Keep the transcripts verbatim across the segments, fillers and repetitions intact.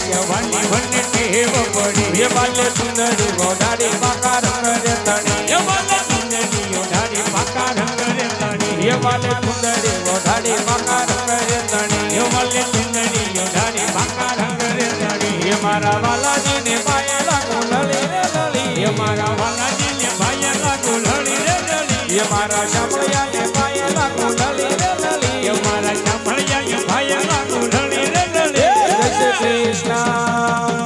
જવાની વને ટેવ પડી એ વાલે સુંદરી ઓઢાડી પાકા રંગ રે તણી એ વાલે સુંદરી ઓઢાડી પાકા રંગ રે તણી એ વાલે સુંદરી ઓઢાડી પાકા રંગ રે તણી એ વાલે સુંદરી ઓઢાડી પાકા રંગ રે તણી એ મારા વાલાજી ને પાયલા કુંડળી રે લળી એ મારા વાલાજી ને પાયલા કુંડળી રે લળી એ મારા શામળિયા ને પાયલા કુંડળી રે લળી એ મારા શામળિયા ને પાયલા કુંડળી રે લળી જય શ્રી કૃષ્ણ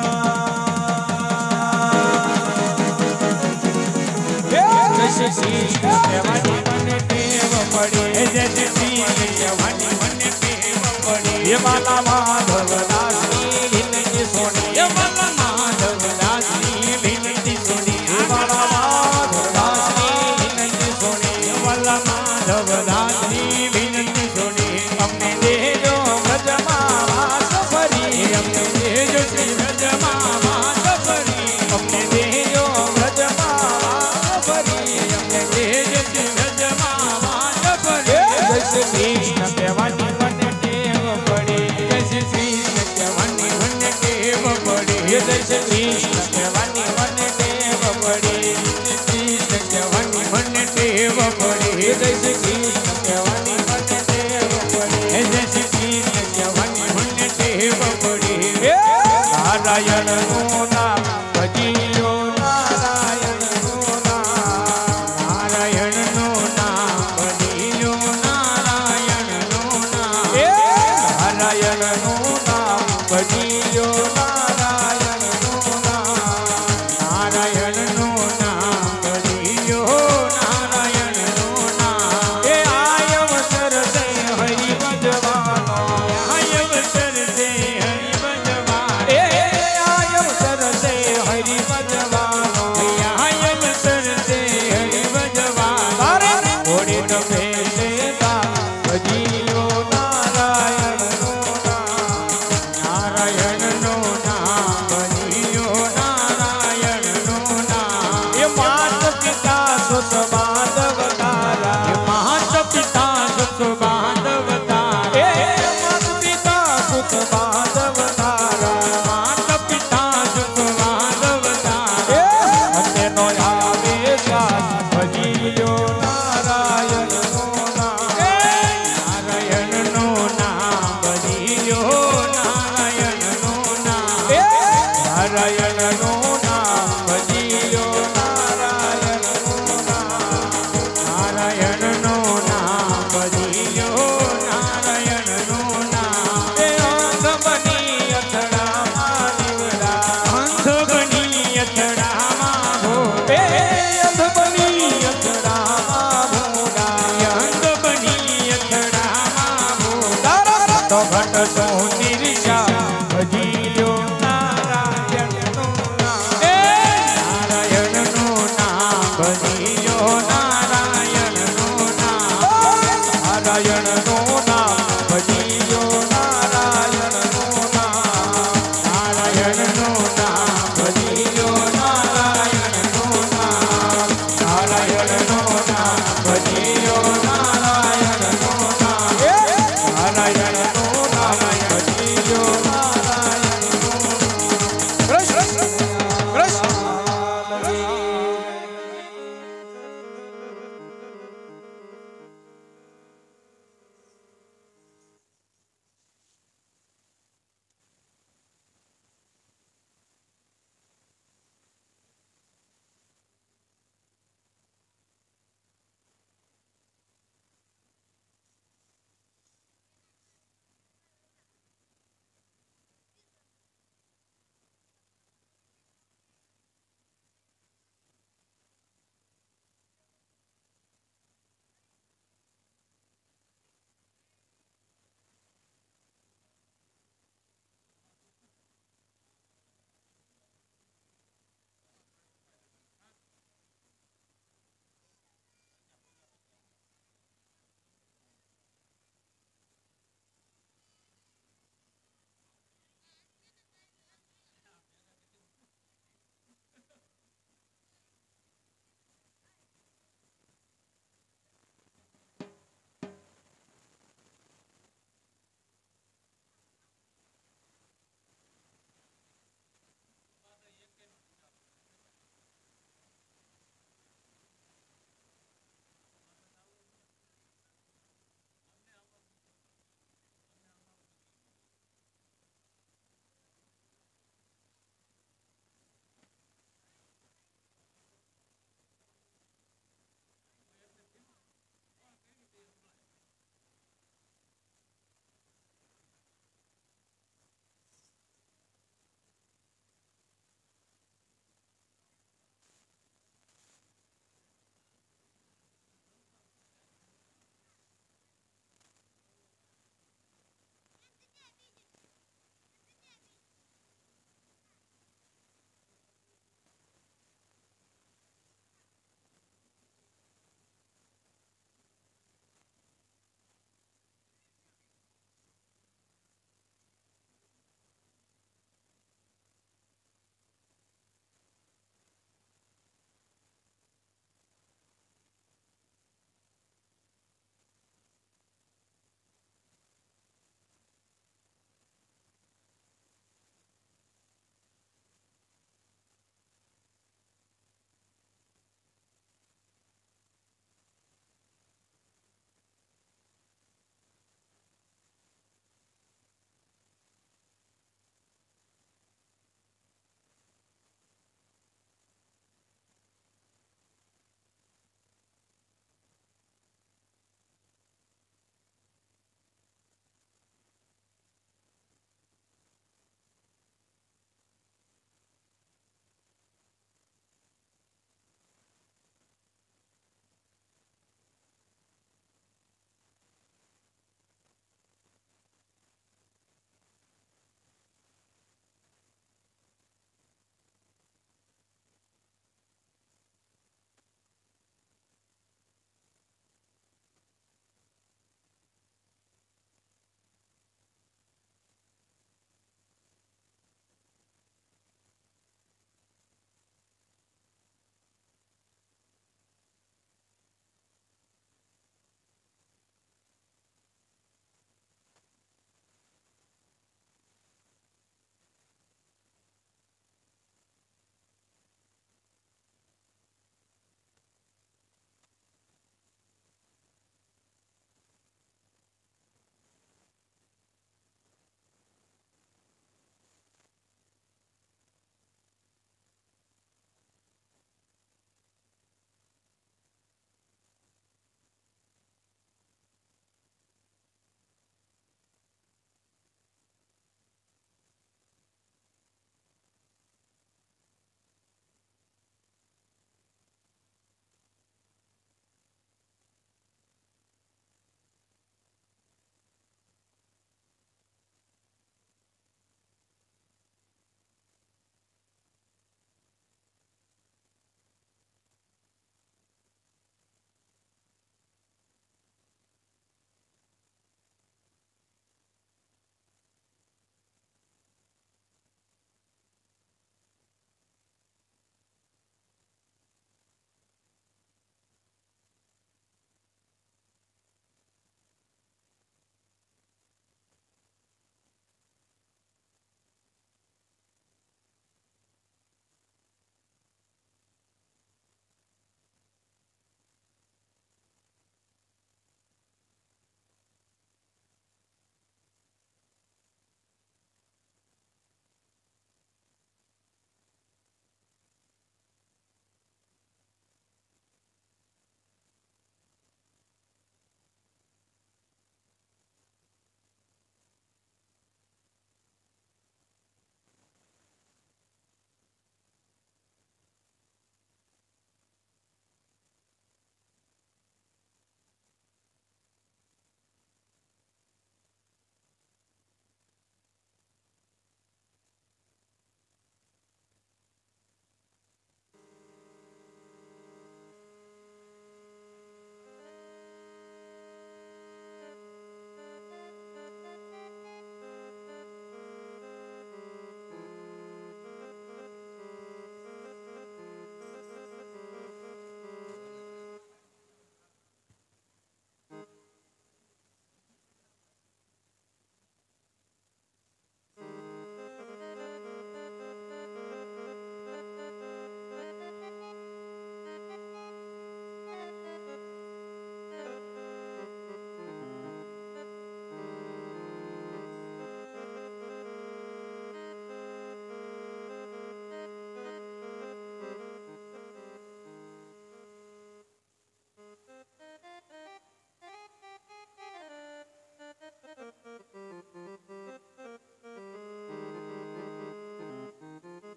જય શ્રી કૃષ્ણ જવાની મને ટેવ પડી જય શ્રી કૃષ્ણ જવાની મને ટેવ પડી એ માલા માધવ દાસની વિનતી સોની એ માલા માધવ દાસની વિનતી સોની એ માલા માધવ દાસની વિનતી સોની એ માલા માધવ દાસની વિનતી સોની અમને દેજો વ્રજમાં વાસ ફરી અમને દેજો શ્રી વ્રજમાં વાસ ફરી અમને દેજો વ્રજમાં વાસ ફરી અમને દેજો શ્રી વ્રજમાં વાસ ફરી જય શ્રી કૃષ્ણ કહેવાની મને ટેવ પડી જય શ્રી કૃષ્ણ કહેવાની મને ટેવ પડી જય શ્રી કૃષ્ણ કહેવાની મને ટેવ પડી જય શ્રી કૃષ્ણ કહેવાની મને ટેવ પડી જય શ્રી કૃષ્ણ કહેવાની મને ટેવ પડી જય શ્રી કૃષ્ણ કહેવાની મને ટેવ પડી નારાયણનું નામ ભજીયો નારાયણનું નામ નારાયણનું નામ ભજીયો નારાયણનું નામ નારાયણનું નામ ભજીયો નારાયણનું નામ નારાયણનું નામ ભજીયો નારાયણનું નામ એ આયવસર સે હરિ ભજવાનો આયવસર સે હરિ ભજવાનો એ આયવસર સે હરિ ભજવાનો આયવસર સે હરિ ભજવાનો તારે ઓડે તપે સે તા ભજીયો નારાયણનું નામ નારાયણનું નામ ભજીયો નારાયણનું નામ એ માત પિતા સુત બાંધવ તારા એ માત પિતા સુત બાંધવ તારા એ માત પિતા સુત બાંધવ તારા માત પિતા સુત બાંધવ તારા અંતેનો આવે શ્વાસ ભજીયો નારાયણનું નામ નારાયણનું નામ ભજીયો નારાયણનું નામ નારાયણનું નામ ભજીયો નારાયણનું નામ નારાયણનું નામ ભજીયો નારાયણનું નામ એ અંધ બની અથડામાં નીવડા અંધ બની અથડામાં ભોળે અંધ બની અથડામાં ભોળા અંધ બની અથડામાં ભોળા તો ઘટ સોની રિશા ભજીયો નારાયણનું નામ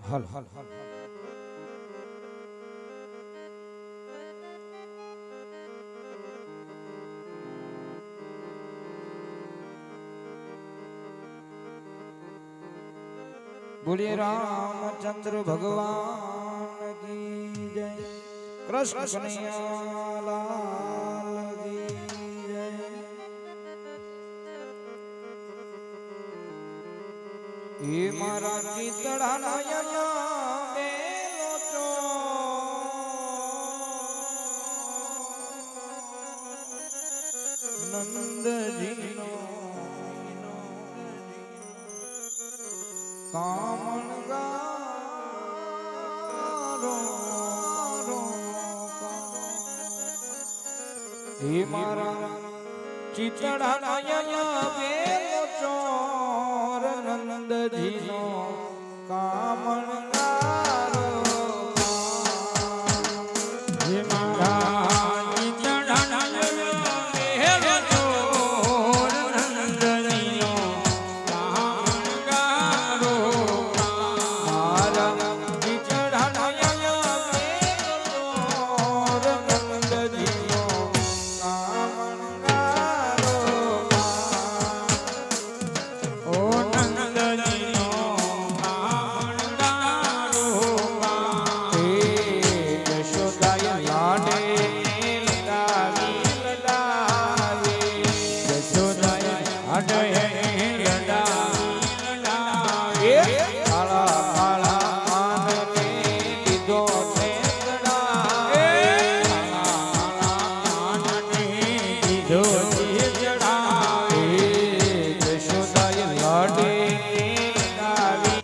હલ હલ હલ બોલીએ રામચંદ્ર ભગવાન કી જય કૃષ્ણ કનૈયા લાલ કી જય એ મારા ચિતડાના યયા બેલો છો નંદજીનો કામણ ગારો હે મારા ચિતડાના યયા બેલો ચોર નંદજીનો કામણ ગારો હે મારા ચિતડાના યયા બેલો ચોર નંદજીનો કામણ ગારો મારા ચિતડાના યયા બેલો ચોર નંદજીનો કામણ ગારો ઓ નંદજીનો કામણ ગારો હે યશોદાય લાડે લડાવી લડાવી યશોદાય લાડે લડાવી લડાવી કાળા કાળા આનને દીધો છેતડા કાળા કાળા આનને દીધો છેતડા હે યશોદાય લાડે લડાવી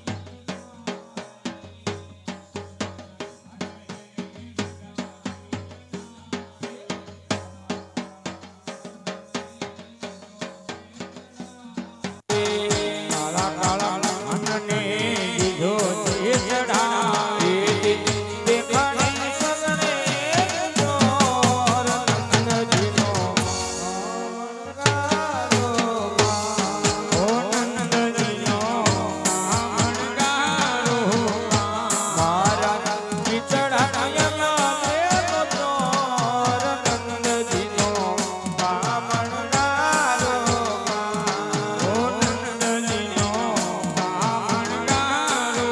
કાળા કાળા આનને દીધો છેતડા હે દેખાડે સગને ચોર નંદજીનો કામણ ગારો ઓ નંદજીનો કામણ ગારો મારા ચિતડાના યયા બેલો ચોર નંદજીનો કામણ ગારો ઓ નંદજીનો કામણ ગારો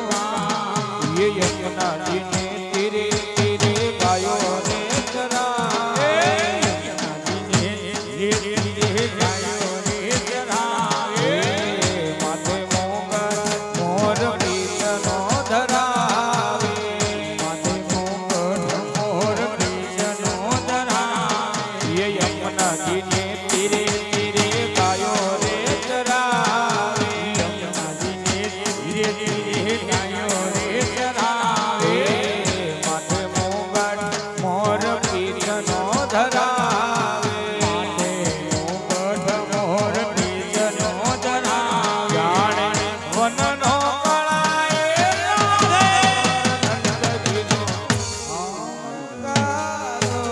ये यमुनाजीने तेरे तेरे गायो रे चरा यमुनाजीने तेरे तेरे गायो रे चरा माथे मोगर मोर प्रीतनो धरावे माथे मोगर मोर प्रीतनो धरावे ये यमुनाजीने तेरे तेरे गायो रे चरावे यमुनाजीने तेरे तेरे गायो रे चरावे माथे मोगर मोर प्रीतनो ધરાવે માથે મોગઢ મોર પ્રીતનો ધરાવે જાણે વનનો કળાએ રાધે નંદજીનો કામણ ગારો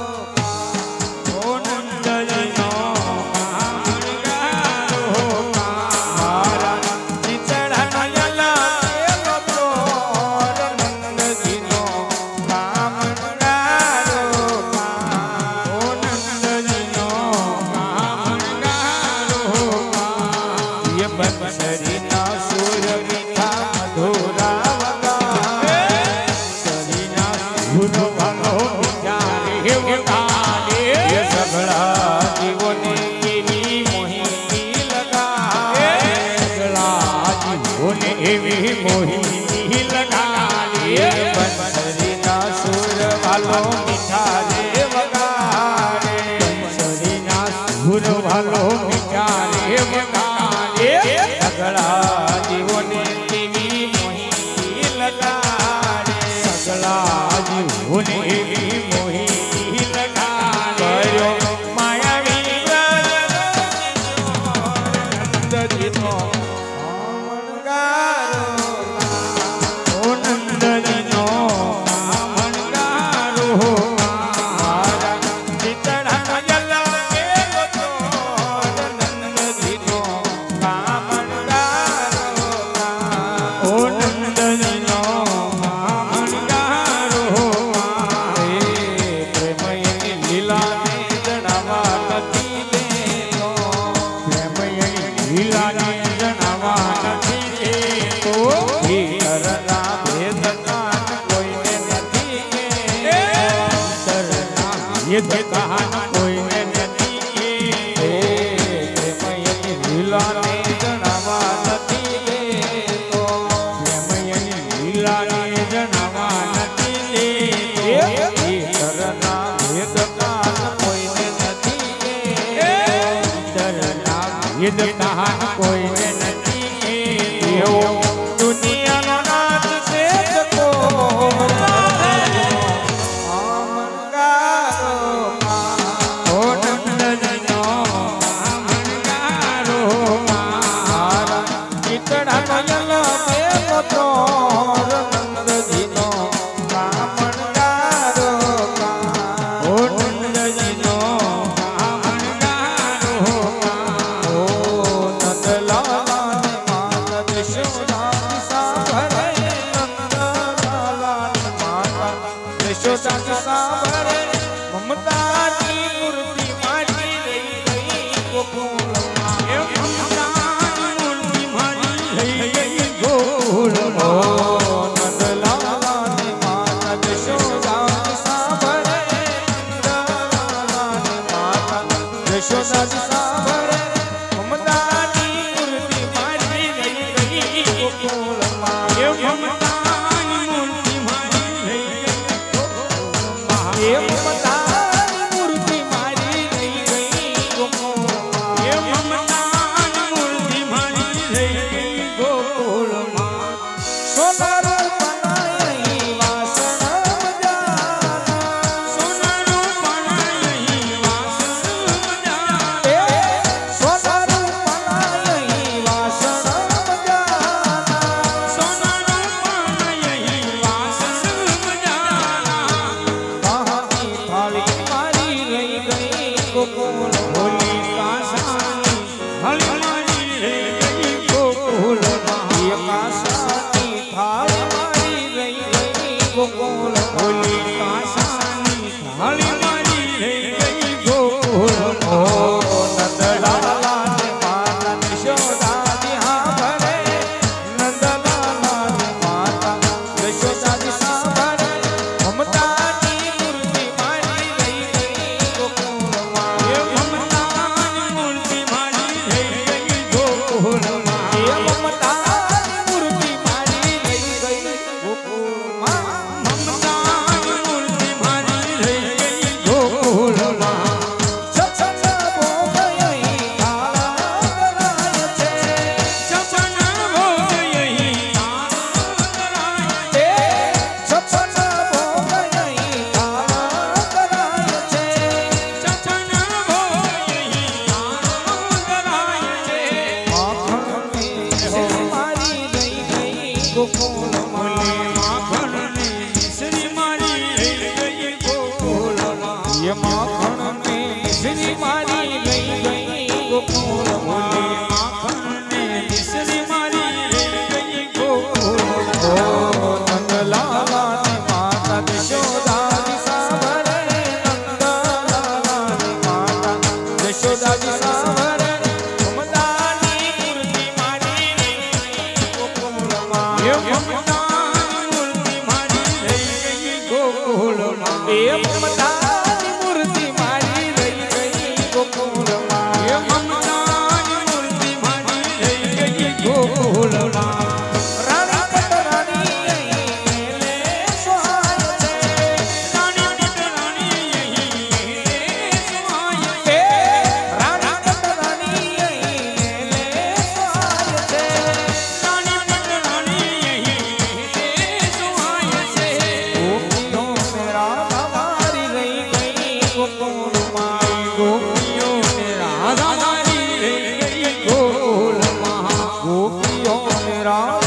ઓ નંદજીનો કામણ ગારો મારા ચિતડાના યલા બેલો ચોર નંદજીનો કામણ ગારો ઓ નંદજીનો કામણ ગારો ય બંસરીના સુર મીઠા મધુરા વગાડે સરીના સુર વાલો મીઠા રે વગાડે ય સગળા જીવોને એવી મોહિની લગાડે સગળા જીવોને એવી મોહિની લગાડે બંસરીના સુર વાલો મીઠા રે વગાડે બંસરીના સુર વાલો મીઠા રે વગાડે સગળા જીવોને એવી મોહિની લગાડે સગળા જીવોને એવી મોહિની લગાડે કર્યો માયાવી નંદજીનો કામણ ગારો ઓ નંદજીનો કામણ ગારો મારા ચિતડાના યલા બેલો ચોર નંદજીનો કામણ ગારો ઓ નંદજીનો જણાવા નથી તો ભીતરના ભેદ કાન કોઈને નથી ભીતરના ભેદ કાન કોઈને નથી પ્રેમયની લીલાને જણાવા નથી તો પ્રેમયની લીલાને જણાવા નથી ભીતરના ભેદ કાન કોઈને નથી ભીતરના ભેદ કાન કોઈને નથી એવો દુનિયાનો નાથ છે જકો આમણગારો ઓ નંદનનો આમણગારો મારા ચિતડા નયન મેલો તો નંદજીનો આમણગારો ઓ નંદજીનો આમણગારો ઓ નંદલાલાને માતા યશોદાની સાંભળે નંદલાલાની માતા યશોદાની સાંભળે મમતાની મૂર્તિ મારી રહી ગઈ ગોકુળમાં એ મમતાની મૂર્તિ મારી રહી ગઈ ગોકુળમાં નંદલાલાની માતા યશોદાની સાંભળે નંદલાલાની માતા યશોદાની સાંભળે મમતાની મૂર્તિ મારી રહી ગઈ ગોકુળમાં એ મમતાની મૂર્તિ મારી રહી ગઈ ગોકુળમાં એ મમતાની મૂર્તિ મારી રહી ગઈ ગોકુળમાં એ મમતાની મૂર્તિ મારી રહી ગઈ ગોકુળમાં સોનારું બનાઈ વાસણ મજાના સોનારું બનાઈ વાસણ મજાના એ સોનારું બનાઈ વાસણ મજાના સોનારું બનાઈ વાસણ મજાના કહાની થાળી મારી રહી ગઈ ગોકુળ હોલી કાસાની થાળી મારી રહી ગઈ ગોકુળમાં એ કાસાની થાળી મારી રહી ગઈ ગોકુળ હોલી કાસાની થાળી મારી રહી ગઈ ગોકુળમાં નંદલાલાને માતા યશોદાની સાંભળે નંદલાલાની માતા યશોદાની સાંભળે મમતાની મૂર્તિ મારી રહી ગઈ ગોકુળમાં એ મમતાની મૂર્તિ મારી રહી ગઈ ગોકુળમાં એ મમતાની મૂર્તિ મારી રહી ગઈ ગોકુળમાં મમતાની મૂર્તિ મારી રહી ગઈ ગોકુળમાં છછન ભોગયઈ તારા કરાય છે છછન ભોગયઈ તારા કરાય છે છછન ભોગયઈ તારા કરાય છે છછન ભોગયઈ તારા કરાય છે માખણ ને મિશ્રી મારી રહી ગઈ ગોકુળમાં માખણ ને મિશ્રી મારી રહી ગઈ ગોકુળમાં નંદલાલાની માતા યશોદાની સાંભળે નંદલાલાની માતા યશોદાની સાંભળે મમતાની મૂર્તિ મારી રહી ગઈ ગોકુળમાં એ મમતાની મૂર્તિ મારી રહી ગઈ ગોકુળમાં એ મમતાની મૂર્તિ મારી રહી ગઈ ગોકુળમાં એ મમતાની મૂર્તિ મારી રહી ગઈ ગોકુળમાં રાણી પટરાણી અહીં મેલે સહાય છે રાણી પટરાણી અહીં મેલે સહાય છે રાણી પટરાણી અહીં મેલે સહાય છે રાણી પટરાણી અહીં મેલે સહાય છે ગોપીઓ મેરા મારી રહી ગઈ ગોકુળમાં ગોપીઓ મેરા મારી રહી ગઈ ગોકુળમાં ગોપીઓ મેરા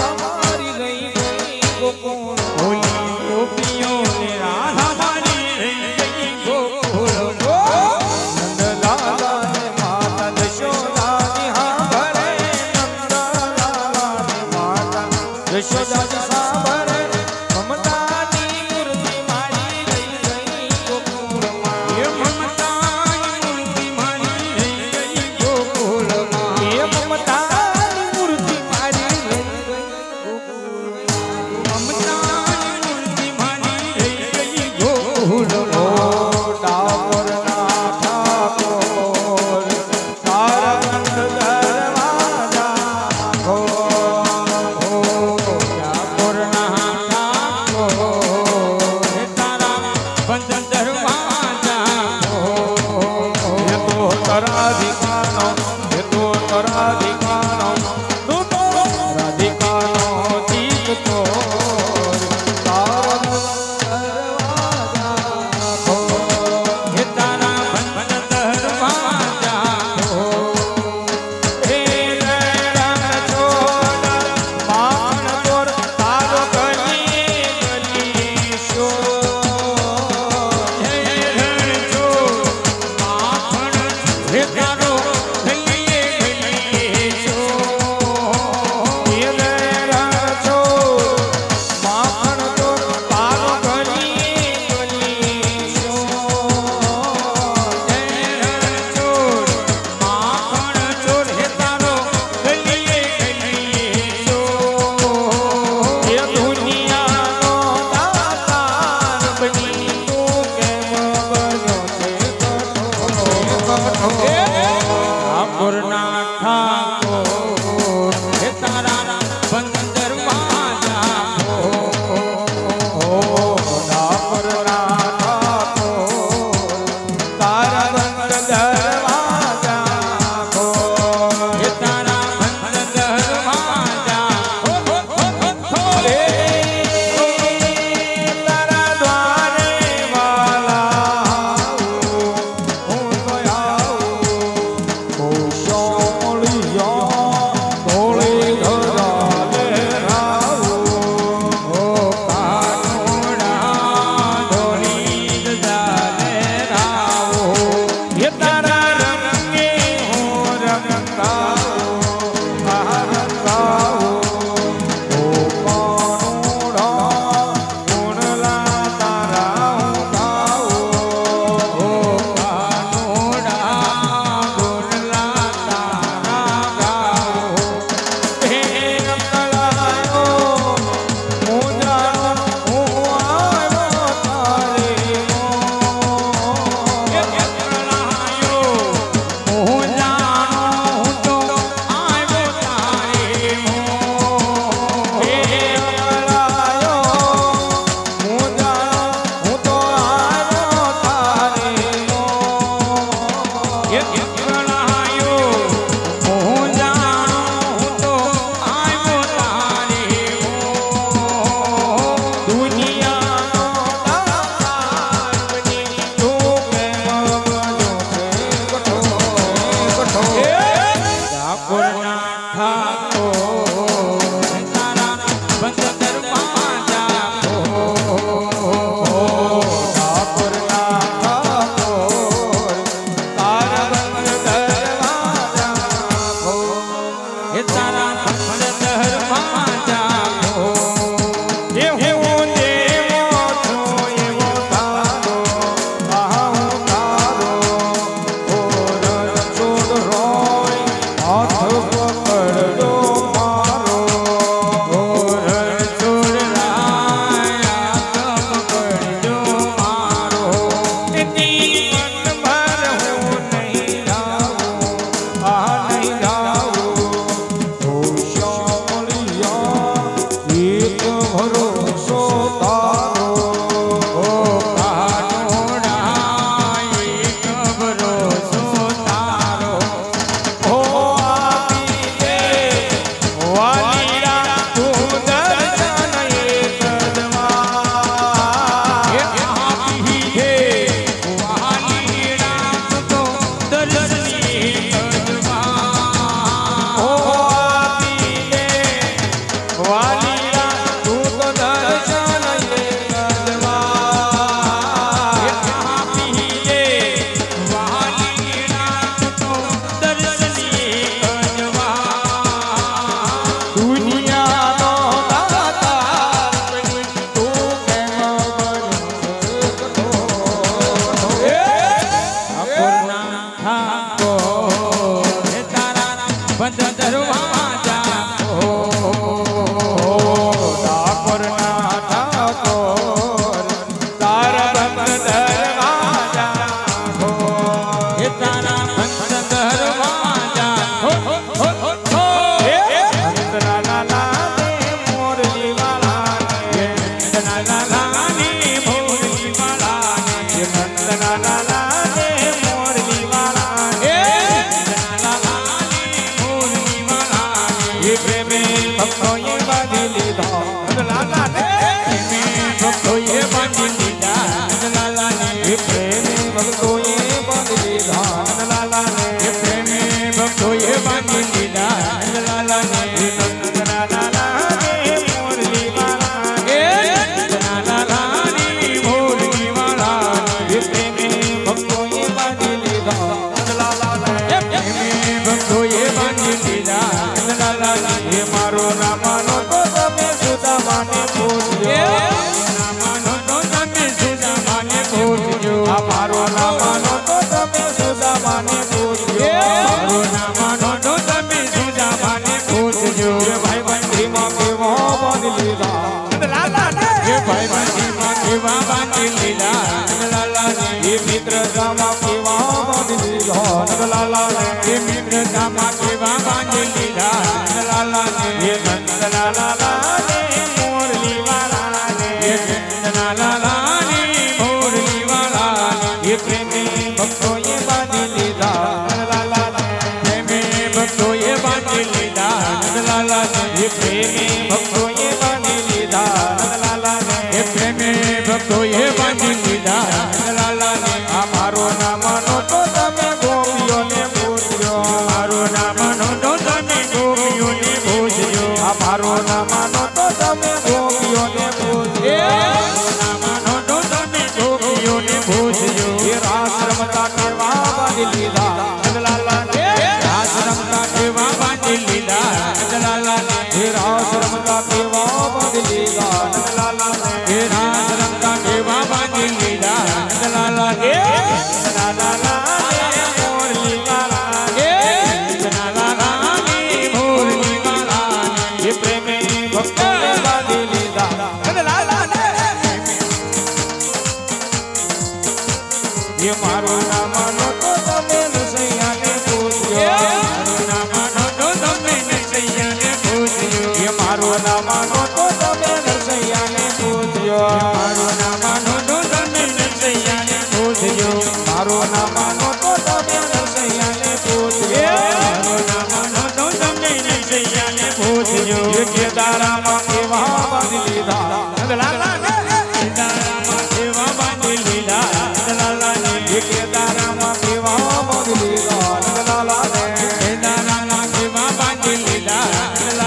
Lila,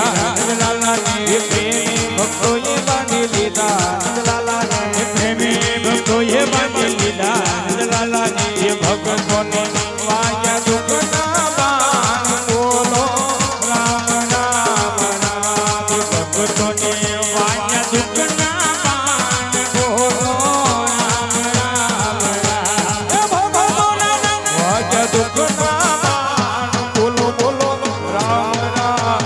નંદલાલા ને પ્રેમી ભક્તોએ બાંધી લીધા નંદલાલા ને પ્રેમી ભક્તોએ બાંધી લીધા નંદલાલા ને ભક્તોને વાગ્યા દુઃખના બાણ બોલો રામ રામ રામ ભક્તોને વાગ્યા દુઃખના બાણ બોલો રામ રામ રામ ભક્તોને વાગ્યા દુઃખના બાણ બોલો બોલો રામ રામ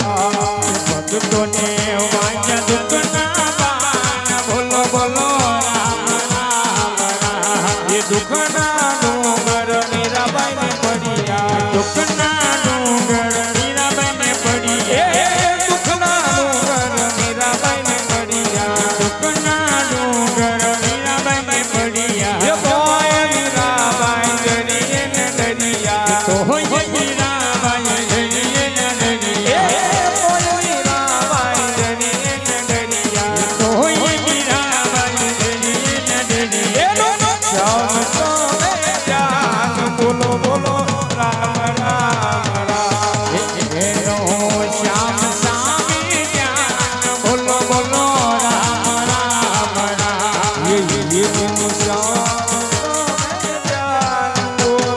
ભક્તોને વાગ્યા દુઃખના બાણ બોલો બોલો રામ રામ રામ એ દુઃખના ડુંગર મીરાબાઈ ને પડ્યા દુઃખના ડુંગર મીરાબાઈ ને પડ્યા દુઃખના ડુંગર મીરાબાઈ ને પડ્યા દુઃખના ડુંગર મીરાબાઈ ને પડ્યા એ બોય મીરાબાઈ જરીએ ને દરિયા તો હોય મીરાબાઈ જરીએ ને દરિયા બોય મીરાબાઈ જરીએ ને દરિયા તો હોય મીરાબાઈ જરીએ ને દરિયા શ્યામ સામે જાન બોલો બોલો રામ રામ રામ એનો શ્યામ સામે જાન બોલો બોલો રામ રામ રામ એ એનો શ્યામ સામે જાન બોલો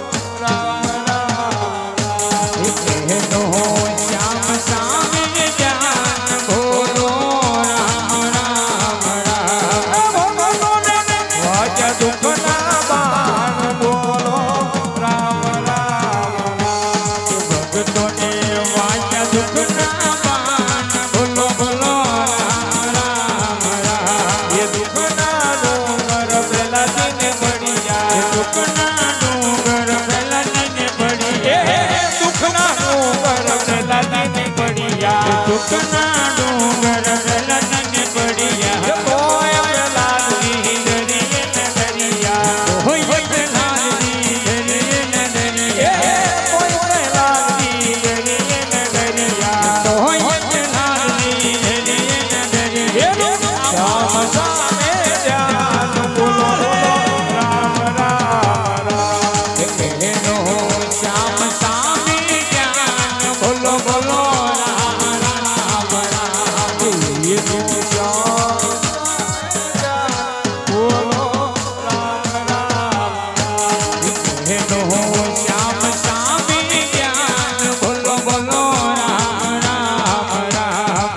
રામ રામ રામ એનો શ્યામ સામે જાન બોલો રામ રામ રામ વાજા દુઃખના બાણ બોલો રામ રામ રામ ભક્તોને વાજા દુઃખના બાણ બોલો બોલો રામ રામ રામ એ દુઃખના ડુંગર પેલા દિને પડ્યા દુઃખના ડુંગર પેલા દિને પડ્યા દુઃખના ડુંગર પેલા દિને પડ્યા દુઃખના ડુંગર પેલા દિને પડ્યા બોય લાલજી જરીએ ને દરિયા હોય લાલજી જરીએ ને દરિયા બોય લાલજી જરીએ ને દરિયા હોય લાલજી જરીએ ને દરિયા શ્યામ સામે જાન બોલો રામ રામ રામ એનો શ્યામ સામે જાન બોલો બોલો રામ રામ રામ એનો શ્યામ સામે જાન બોલો રામ રામ રામ એનો શ્યામ સામે જાન બોલો બોલો રામ રામ રામ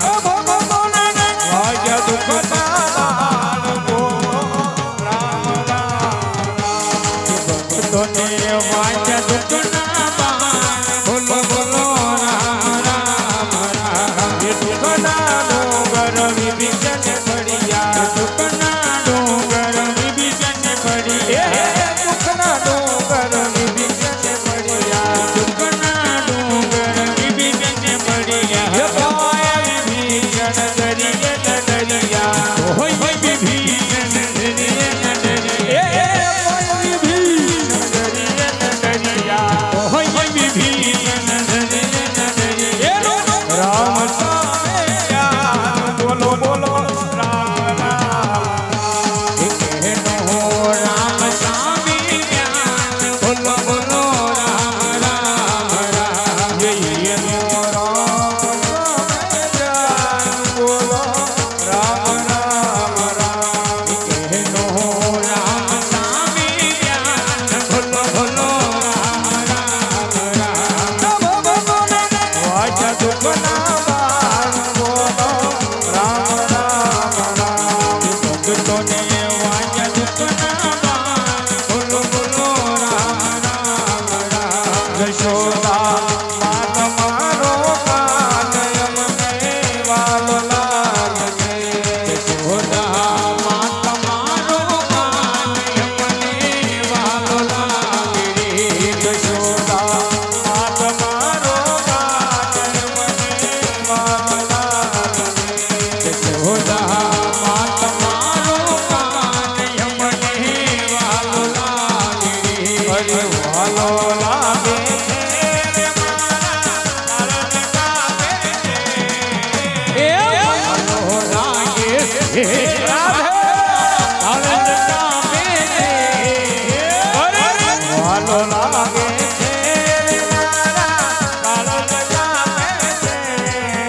વાગ્યા દુઃખના બાણ બોલો રામ રામ રામ ભક્તોને વાગ્યા દુઃખના બાણ બોલો બોલો રામ રામ રામ એ દુઃખના ડુંગર વિભીષણ પડ્યા દુઃખના ડુંગર વિભીષણ પડ્યા દુઃખના ડુંગર વિભીષણ પડ્યા દુઃખના ડુંગર વિભીષણ પડ્યા બોય વિભીષણ દરિયે ને દરિયા હોય વિભીષણ દરિયે ને દરિયા બોય વિભીષણ દરિયે ને દરિયા હોય વિભીષણ દરિયે ને દરિયા રામ સામે જાન બોલો બોલો રામ રામ એનો રામ સામે જાન બોલો બોલો રામ રામ રામ એનો રામ સામે જાન બોલો રામ રામ રામ એનો રામ સામે જાન બોલો બોલો રામ રામ રામ વાજા દુઃખના બાણ બોલો રામ રામ રામ ભક્તોને વાજા દુઃખના બાણ બોલો બોલો રામ રામ રામ જશોદા માત મારો કાન અમને વાલો લાગે જશોદા માત મારો કાન અમને વાલો લાગે જશોદા માત મારો કાન અમને વાલો લાગે જશોદા માત મારો કાન અમને વાલો લાગે અરે વાલો લાગે છે મારા લાલન કાપે છે એ વાલો લાગે છે રાધે લાલન કાપે છે અરે વાલો લાગે છે મારા લાલન કાપે છે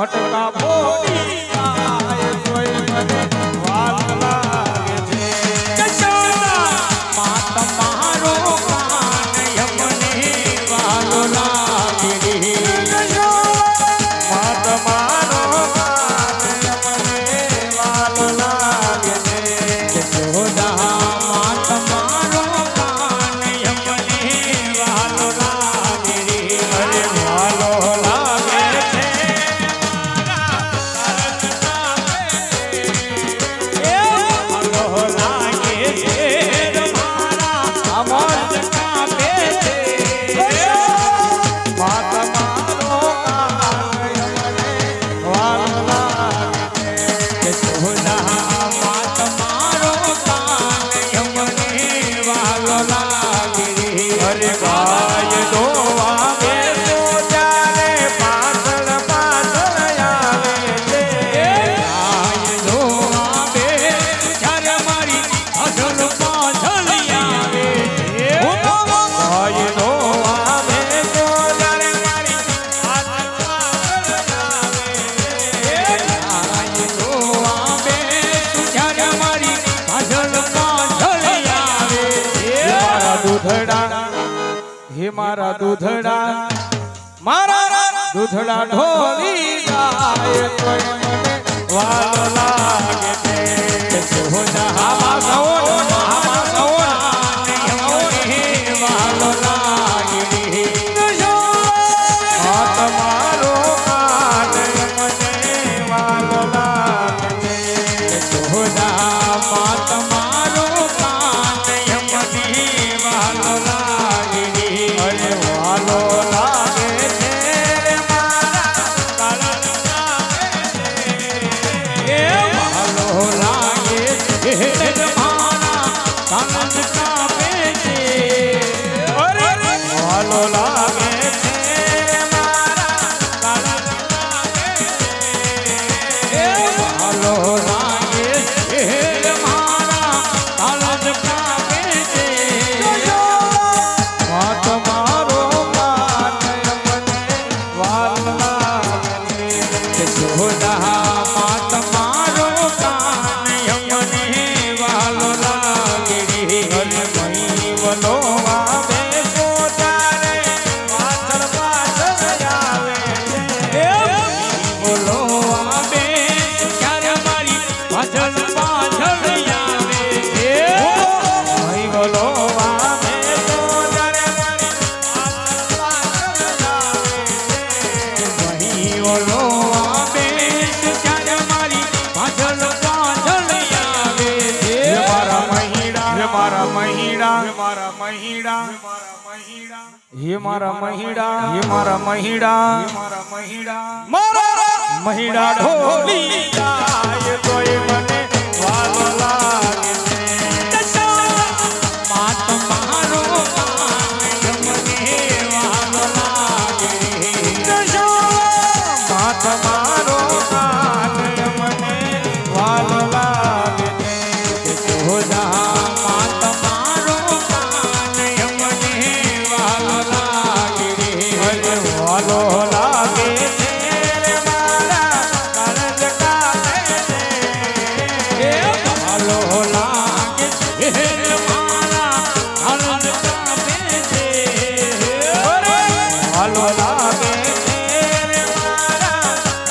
મટકા ફોડી જાય તોય મને વાલ લાગે છે માં તમારો કાન યમને વાલ લાગે માં તમારો કાન યમને વાલ લાગે છે જોડા માં તમારો કાન યમને વાલ લાગે અરે વાલો લાગે છે મારા દૂધડા મારા દૂધડા ઢોળી જાય તોય મને વાલ લાગે છે સોજા આમાં સવો આમાં સવો યમને વાલ લાગે આ તમારો કાન મને વાલ લાગે સોજા માં તમારો કાન યમને વાલ લાગે અરે વાલો લાગે છે રે મારા કાળન કાપે છે એ વાલો લાગે છે રે મારા કાળન કાપે છે અરે વાલો લાગે છે રે મારા કાળન કાપે છે એ વાલો લાગે છે રે મારા કાળન કાપે છે તમારો કાન મને વાલ લાગે છે સોડા માં તમારો કાન યમને વાલ લાગે અરે મહી વલો આવે સોચારે પાછળ પાછળ આવે છે બોલો આવે ત્યારે મારી પાછળ પાછળ આવે છે મહી વલો આવે સોચારે ઓલો આવે ત્યારે મારી પાછળ પાછળ આવે છે મારા મહીડા હે મારા મહીડા હે મારા મહીડા હે મારા મહીડા હે મારા મહીડા હે મારા મહીડા મારા મહીડા ઢોલી જાય તોય મને વાલ લાગે છે માં તમારો કાન યમને વાલ લાગે તમારો કાન મને વાલ લાગે છે સોજા માં તમારો કાન યમને વાલ લાગે અરે વાલો લાગે છે રે મારા કાળન કાપે છે એ વાલો લાગે છે રે મારા કાળન કાપે છે અરે વાલો લાગે છે રે મારા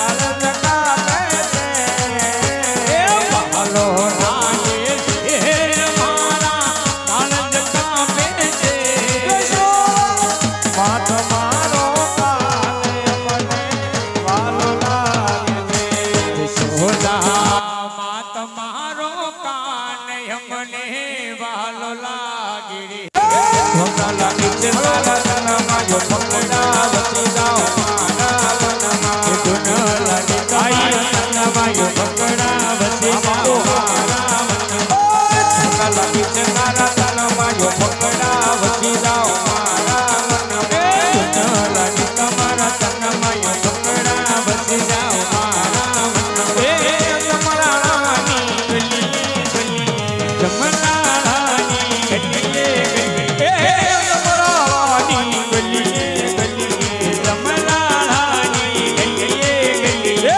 વાલો લાગે છે મારા કાળન કાપે છે માં તમારો કાન મને વાલ લાગે છે સોડા માં તમારો કાન યમને વાલ લાગે સોડા લાગે છે મારા તનમાં જો પકડા વસી જાઓ મારા વનમાં ધૂન લાગે તાઈ તનમાં જો પકડા વસી જાઓ મારા વનમાં લાગે છે મારા તનમાં જો પકડા વસી જાઓ મારા વનમાં ધૂન લાગે તમારા તનમાં જો પકડા વસી જાઓ મારા વનમાં એ તમારા રાની ગલી ગલી જમના રાની ગલી એ તમારા રાની ગલી ગલી જમના રાની ગલી ગલી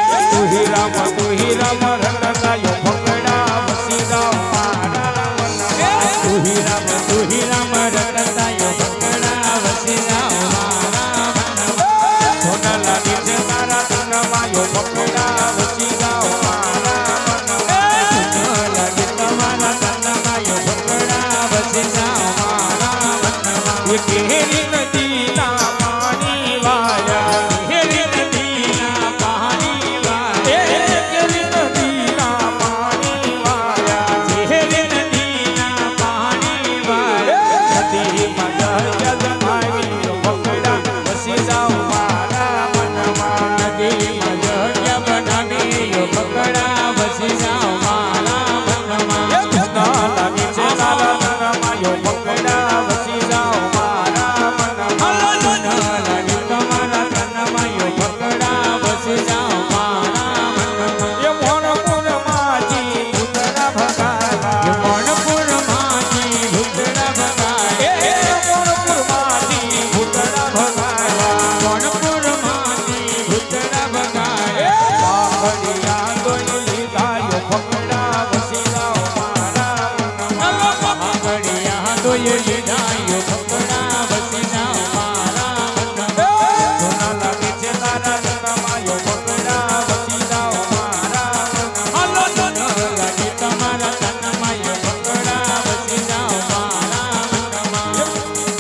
એ કેરી નદીના પાણી વાયા કેરી નદીના પાણી વાયા એ કેરી નદીના પાણી વાયા કેરી નદીના પાણી વાયા નદીમાં દરિયા જમાવી પકડા વસી જાવ મારા મનમાં નદીમાં દરિયા બનાવી પકડા વસી જાવ મારા મનમાં ધૂના લાગે છે તારા મનમાં યો પકડા વસી જાવ મારા મનમાં ધૂના લાગે તમારા મનમાં યો પકડા વસી જાવ મારા મનમાં એ મોણપુર માજી ભૂતડા ભગાયા એ મોણપુર માજી ભૂતડા ભગાયા એ મોણપુર માજી ભૂતડા ભગાયા મોણપુર માજી ભૂતડા ભગાયા પાઘડિયા દોઈ લીધા યો પકડા વસી જાવ મારા મનમાં પાઘડિયા દોઈ લીધા યો પકડા વસી જાવ મારા મનમાં ધૂના લાગે છે તારા મનમાં યો પકડા વસી જાવ મારા મનમાં ધૂના લાગે તમારા મનમાં યો પકડા વસી જાવ મારા મનમાં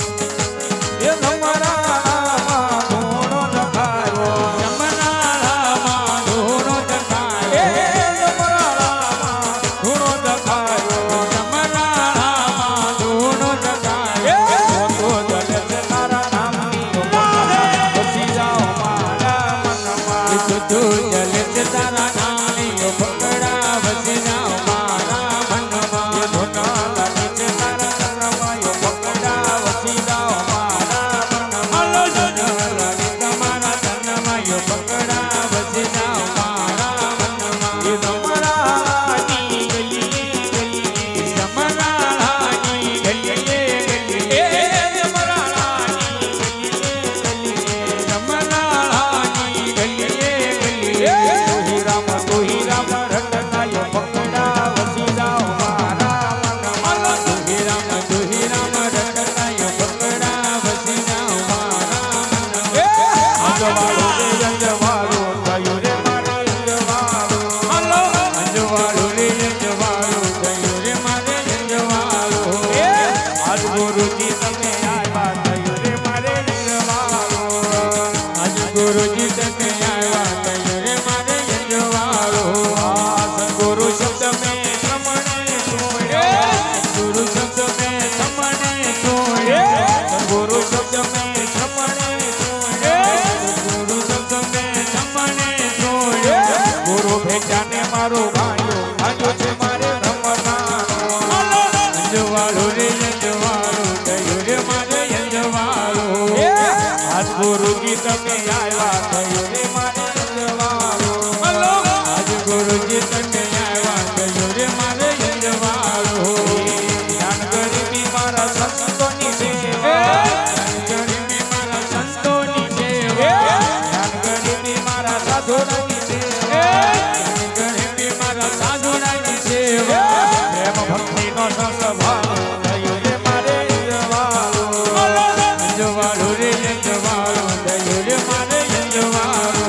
એ તમારા ધૂણો લખાયો જમનાળામાં ધૂણો લખાયો એ જમનાળામાં ધૂણો લખાયો જમનાળામાં ધૂણો લખાયો તો જલે છે તારા નામની વસી જાવ મારા મનમાં તો જલે છે તારા નામની પકડા વસી જાવ મારા મનમાં ધૂના લાગે છે તારા મનમાં યો પકડા વસી જાવ મારા મનમાં ધૂના લાગે તમારા મનમાં યો પકડા વસી જાવ મારા મનમાં એ તમારાની ગલીએ ગલીએ તમારાની ગલીએ ગલીએ એ તમારાની ગલીએ ગલીએ તમારાની ગલીએ ગલીએ તુહી રામ તુહી રામ રટના યો પકડા વસી જાવ મારા મનમાં તુહી રામ તુહી રામ રટના યો પકડા વસી જાવ મારા મનમાં અંજવાળો રે અંજવાળો થયો રે મારે અંજવાળો હલો અંજવાળો રે અંજવાળો થયો રે મારે અંજવાળો આજ ગુરુજી તમે આવ્યા થયો રે મારે અંજવાળો આજ ગુરુજી તમે આવ્યા થયો રે મારે અંજવાળો આ ગુરુ શબ્દ મેં સમણે છોડ્યો ગુરુ શબ્દ મેં સમણે છોડ્યો ગુરુ શબ્દ મેં સમણે છોડ્યો ગુરુ શબ્દ મેં સમણે છોડ્યો ગુરુ ભેટાને મારો ભાઈઓ ભાઈઓ છે મારે રમનાનો અંજવાળો રે અંજવાળો થયો રે મારે અંજવાળો આજ ગુરુજી તમે આવ્યા થયો રે મારે અંજવાળો આજ ગુરુજી તમે આવ્યા થયો રે મારે અંજવાળો જ્ઞાન ગરીબી મારા સંતોની સેવા જ્ઞાન ગરીબી મારા સંતોની સેવા જ્ઞાન ગરીબી મારા સાધુરાની સેવા જ્ઞાન ગરીબી મારા સાધુરાની સેવા પ્રેમ ભક્તિનો સંસ્ભાવ થયો રે મારે અંજવાળો અંજવાળો રે અંજવાળો થયો રે મારે અંજવાળો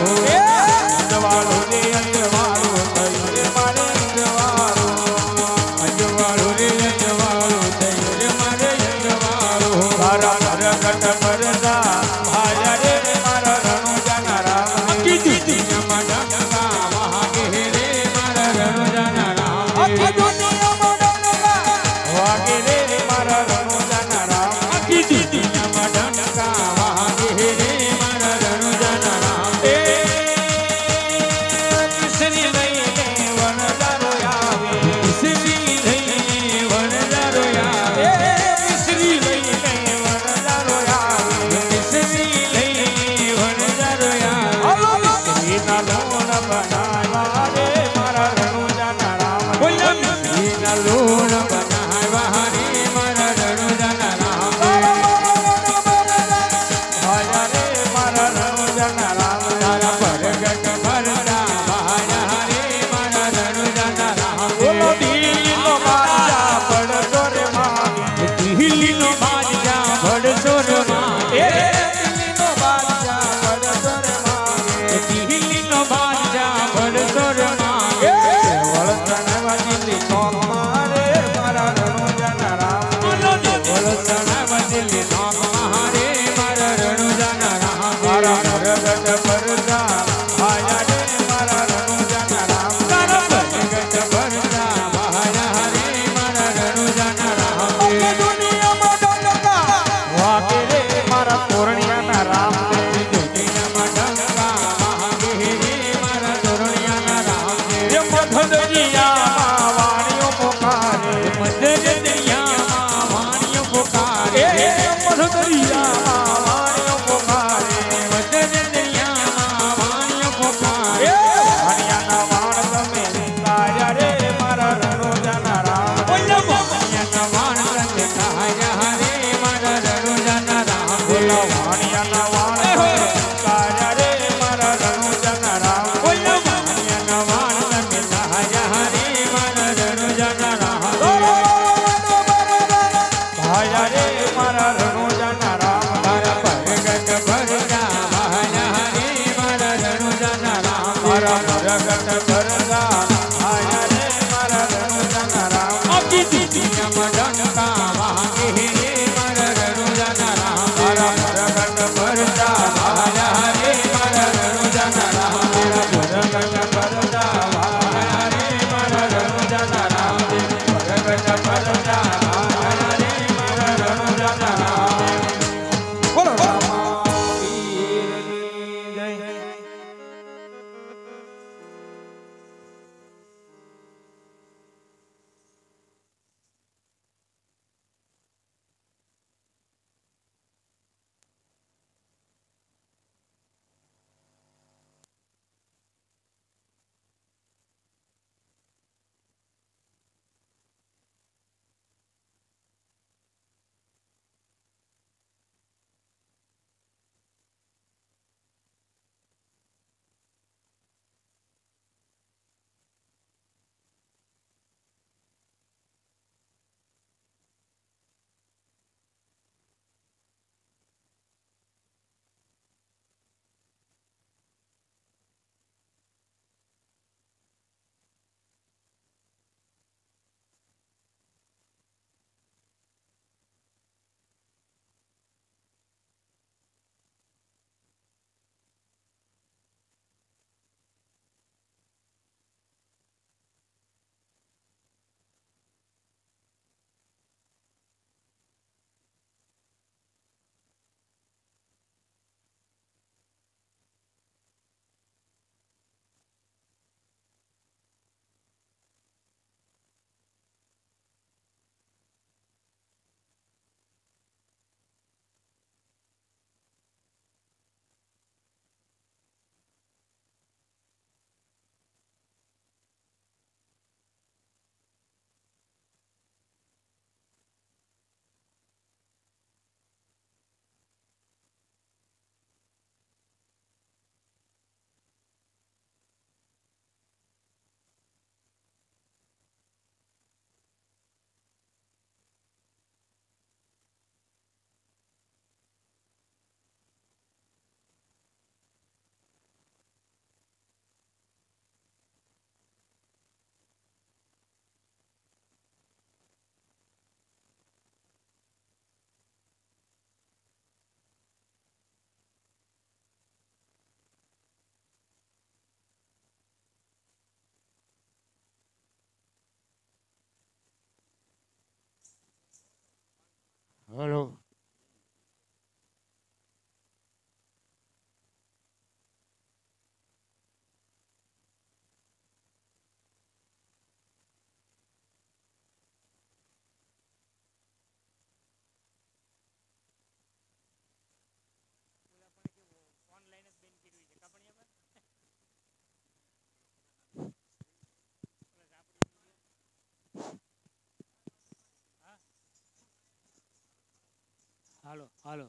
હાલો હાલો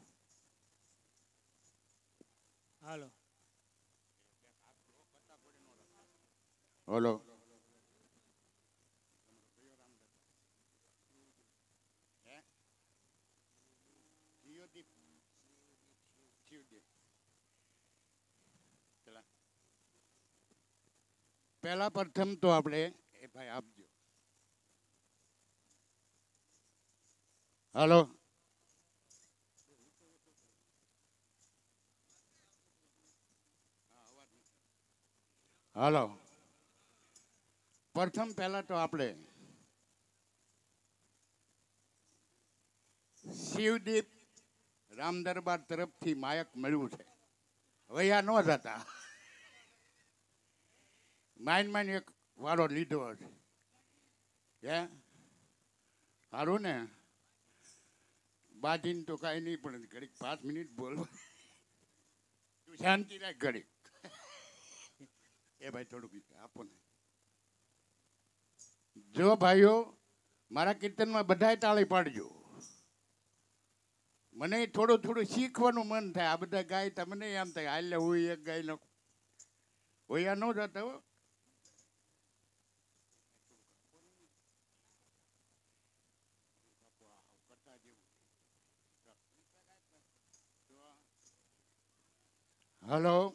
હાલો હલો પહેલા પ્રથમ તો આપણે એ ભાઈ આપજો. હલો હલો પ્રથમ પહેલા તો આપણે શિવદીપ રામ દરબાર તરફથી માયક મળ્યું છે. વૈયા ન જતા માઇન માઇન એક વારો લીધો છે. હે સારું ને બાજીને તો કાંઈ નહીં પણ ઘડીક પાંચ મિનિટ બોલ તું શાંતિ રાખ ઘડીક. એ ભાઈ થોડુંક આપો ને. જો ભાઈઓ મારા કીર્તનમાં બધાય તાળી પાડજો. મને થોડું થોડું શીખવાનું મન થાય. આ બધા ગાય તમને એમ થાય હાલે હું એક ગાય નો હોયા ન જતા હો. હલો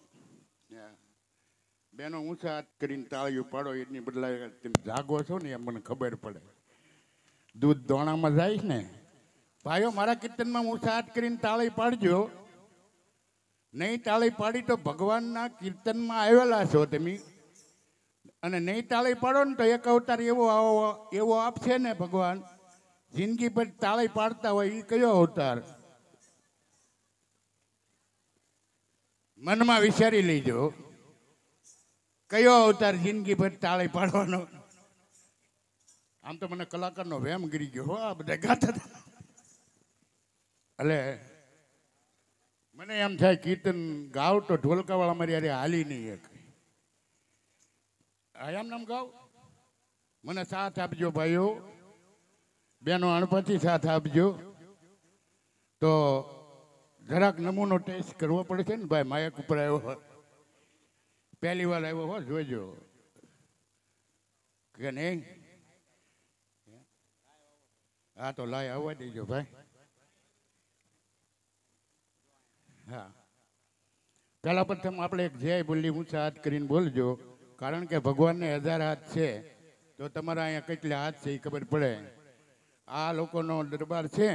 બેનો ઊંચા હાથ કરીને તાળીઓ પાડો એની બદલાય તમે જાગો છો ને એમ મને ખબર પડે. દૂધ દોણામાં જાય ને ભાઈઓ મારા કીર્તનમાં ઊંચા હાથ કરીને તાળી પાડજો. નહીં તાળી પાડી તો ભગવાનના કીર્તનમાં આવેલા છો તમે અને નહીં તાળી પાડો ને તો એક અવતાર એવો એવો આપશે ને ભગવાન જિંદગી પર તાળી પાડતા હોય એ કયો અવતાર મનમાં વિચારી લેજો. કયો અવતાર જિંદગી પર તાળી પાડવાનો. આમ તો મને કલાકારનો વેમ ગીરી ગયો હો આ બધા ગાતા એટલે મને એમ થાય કીર્તન ગાવ તો ઢોલકાવાળા મારી અરે હાલી નહીં એક આયામ નામ ગાવ. મને સાથ આપજો ભાઈઓ બેનો અણપતિ સાથ આપજો. તો જરાક નમૂનો ટેસ્ટ કરવો પડશે ને ભાઈ. માયક ઉપર આવ્યો પહેલી વાર આવ્યો હો જોજો કે નહીં. હા તો લાય આવવા દેજો ભાઈ. હા પહેલા પ્રથમ આપણે એક જય બોલી ઊંચા હાથ કરીને બોલજો. કારણ કે ભગવાનને હજાર હાથ છે તો તમારા અહીંયા કેટલા હાથ છે એ ખબર પડે. આ લોકોનો દરબાર છે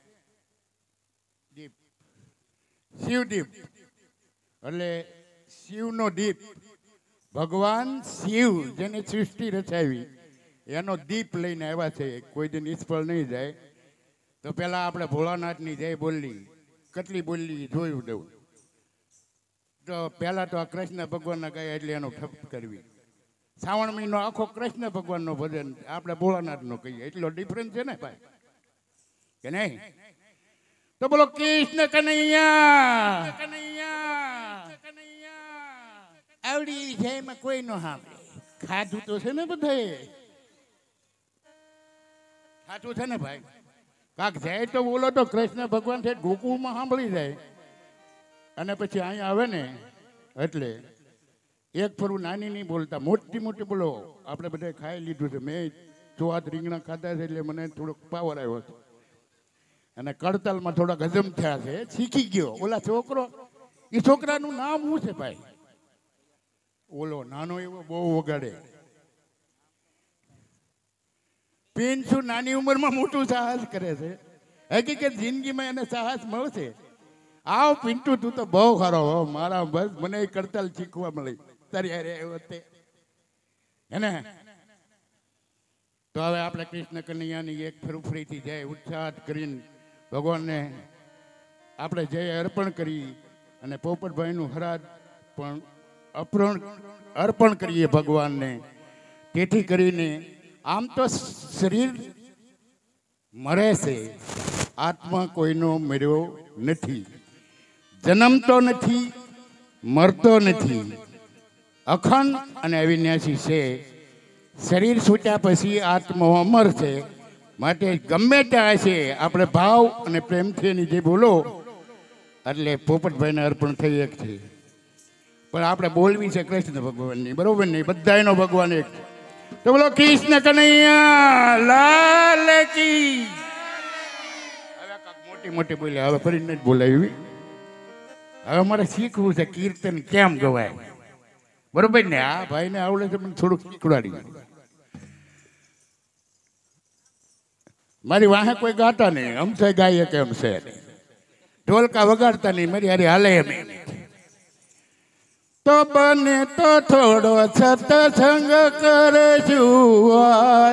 દીપ શિવદીપ એટલે શિવનો દીપ. ભગવાન શિવ જેને સૃષ્ટિ રચાવી એનો દીપ લઈને આવ્યા છે. કોઈ દિન નિષ્ફળ નહીં જાય. તો પેલા આપણે ભોળાનાથની જય બોલી કેટલી બોલી જોયું દઉં. તો પહેલા તો આ કૃષ્ણ ભગવાનના ગાય એટલે એનો ઠપ કરવી. શ્રાવણ મહિનો આખો કૃષ્ણ ભગવાનનો ભજન આપણે ભોળાનાથનો કહીએ. એટલો ડિફરન્સ છે ને ભાઈ કે નહીં. તો બોલો કૃષ્ણ કનૈયા કનૈયા આવડી જયમાં કોઈ નો સાંભળે. ખાધું તો છે ને બધાએ ખાધું છે ને ભાઈ. કાક જાય તો બોલો તો કૃષ્ણ ભગવાન છે ગોકુળમાં સાંભળી જાય અને પછી અહીંયા આવે ને એટલે એક ફરું નાની નહીં બોલતા મોટી મોટી બોલો. આપણે બધા ખાઈ લીધું છે. મેં ચોઆત રીંગણા ખાધા છે એટલે મને થોડોક પાવર આવ્યો છે અને કડતાલમાં થોડાક હજમ થયા છે. શીખી ગયો. ઓલા છોકરો એ છોકરાનું નામ શું છે ભાઈ? ઓલો નાનો એવો બહુ વગાડે. પેન્સુ નાની ઉંમરમાં મોટું સાહસ કરે છે. હકીકત જિંદગીમાં એને સાહસ મળશે. આવ પિન્ટુ તું તો બહુ સારો હો મારા. બસ મને કડતાલ શીખવા મળી તારી હારે વખતે એને. તો હવે આપણે કૃષ્ણ કનૈયાની એક ફરું ફરીથી જય ઉત્સાહ કરીને ભગવાનને આપણે જય અર્પણ કરી અને પોપટભાઈનું હરાજ પણ અર્પણ અર્પણ કરીએ ભગવાનને. તેથી કરીને આમ તો શરીર મરે છે, આત્મા કોઈનો મર્યો નથી. જન્મતો નથી, મરતો નથી, અખંડ અને અવિનાશી છે. શરીર છૂટ્યા પછી આત્મા અમર છે, માટે ગમે ત્યાં છે આપણે ભાવ અને પ્રેમથી એની જે બોલો એટલે પોપટભાઈને અર્પણ થઈ એક છે. પણ આપણે બોલવી છે કૃષ્ણ ભગવાનની, બરોબર નહીં? બધા એનો ભગવાન એક છે. તો બોલો કૃષ્ણ કનૈયા લાલ કી. હવે કાંક મોટી મોટી બોલ્યા, હવે ફરી નથી બોલાવી. હવે મારે શીખવું છે કીર્તન કેમ ગવાય, બરોબર ને? આ ભાઈને આવડે છે, મને થોડુંક શીખવાડી. મારી વાહે કોઈ ગાતા નહીં, આમ છે ગાય કેમ છે, ઢોલકા વગાડતા નહીં, મારી હારે હાલે એમ. તો બને તો થોડો સત્સંગ કરશું આજ,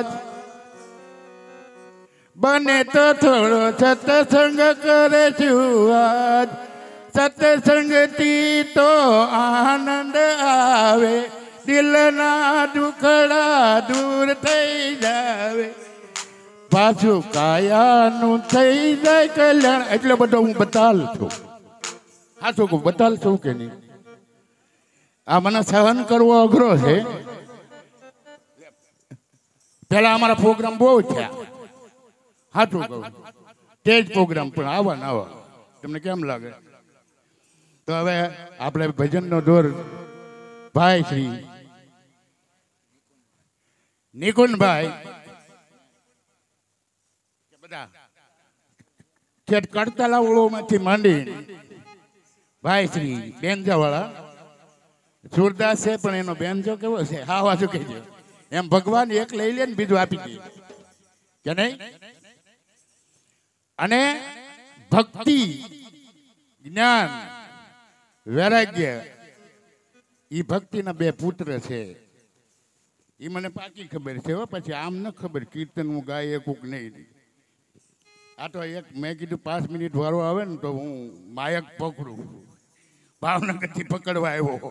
બને તો થોડો સત્સંગ કરશું આજ. સત્સંગથી તો આનંદ આવે, દિલના દુખડા દૂર થઈ જાવે, પાછું કાયાનું થઈ જાય કલ્યાણ. એટલે બધો હું બતાલ છું. હા શું કહું, બતાલ છું કે નહીં? આ મને સહન કરવો અઘરો છે. પેલા અમારા પ્રોગ્રામ બહુ થયા, સાચું કહું, તે જ પ્રોગ્રામ પણ આવા ને આવા. તમને કેમ લાગે? તો હવે આપણે ભજનનો દોર ભાઈ શ્રી નિકુંજભાઈ બધા કડતાલાઓમાંથી માંડી ભાઈ શ્રી બેનજાવાળા સુરદાસ છે, પણ એનો બેનજો કેવો છે? હા વાજુ કહેજો. એમ ભગવાન એક લઈ લે ને બીજું આપી દે કે નહીં? અને ભક્તિ, જ્ઞાન, વૈરાગ્ય, એ ભક્તિના બે પુત્ર છે. એ મને પાકી ખબર છે. પછી આમ ન ખબર કીર્તન હું ગાય કોક નહીં. આ તો એક મેં કીધું પાંચ મિનિટ વારો આવે ને તો હું માયક પકડું. ભાવનગરથી પકડવા આવ્યો.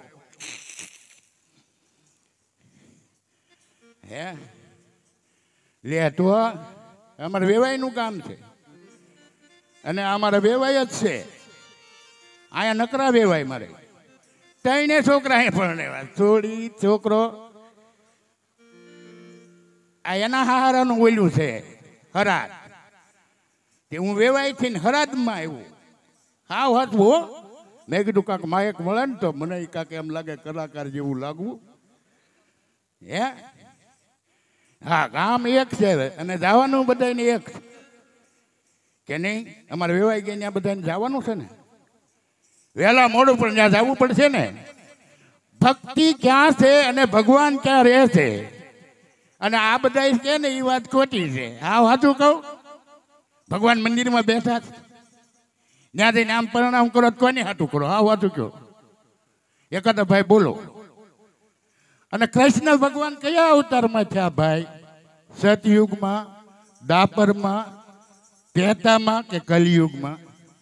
હે લે તો અમારે વેવાઈનું કામ છે, અને અમારે વેવાઈ જ છે. અહીંયા નકરા વેવાય મારે. ત્રણે છોકરા એ પરણેવા, છોડી છોકરો. આ એના હારાનું ઓલું છે હરાદ. તે હું વેવાય થી ને હરાદમાં આવ્યું. હાવ હતું. મેં કીધું કાંક માયક મળે ને તો મને કાંક એમ લાગે કલાકાર જેવું લાગવું. હે હા, ગામ એક છે અને જવાનું બધાને એક કે નહીં? અમારે વેવાઈ ગયા ત્યાં બધાને જવાનું છે ને. વહેલા મોડું પણ ત્યાં જવું પડશે ને. ભક્તિ ક્યાં છે અને ભગવાન ક્યાં રહે છે, અને આ બધા કે ને એ વાત ખોટી છે. હા વાતું કહું, ભગવાન મંદિરમાં બેઠા છે, ત્યાં જઈને આમ પ્રણામ કરો તો કોને હાટું કરો? હા વાતું કહો. એકાદા ભાઈ બોલો. અને કૃષ્ણ ભગવાન કયા અવતારમાં થયા ભાઈ? સતયુગમાં, દાપરમાં, ત્રેતામાં કે કલિયુગમાં?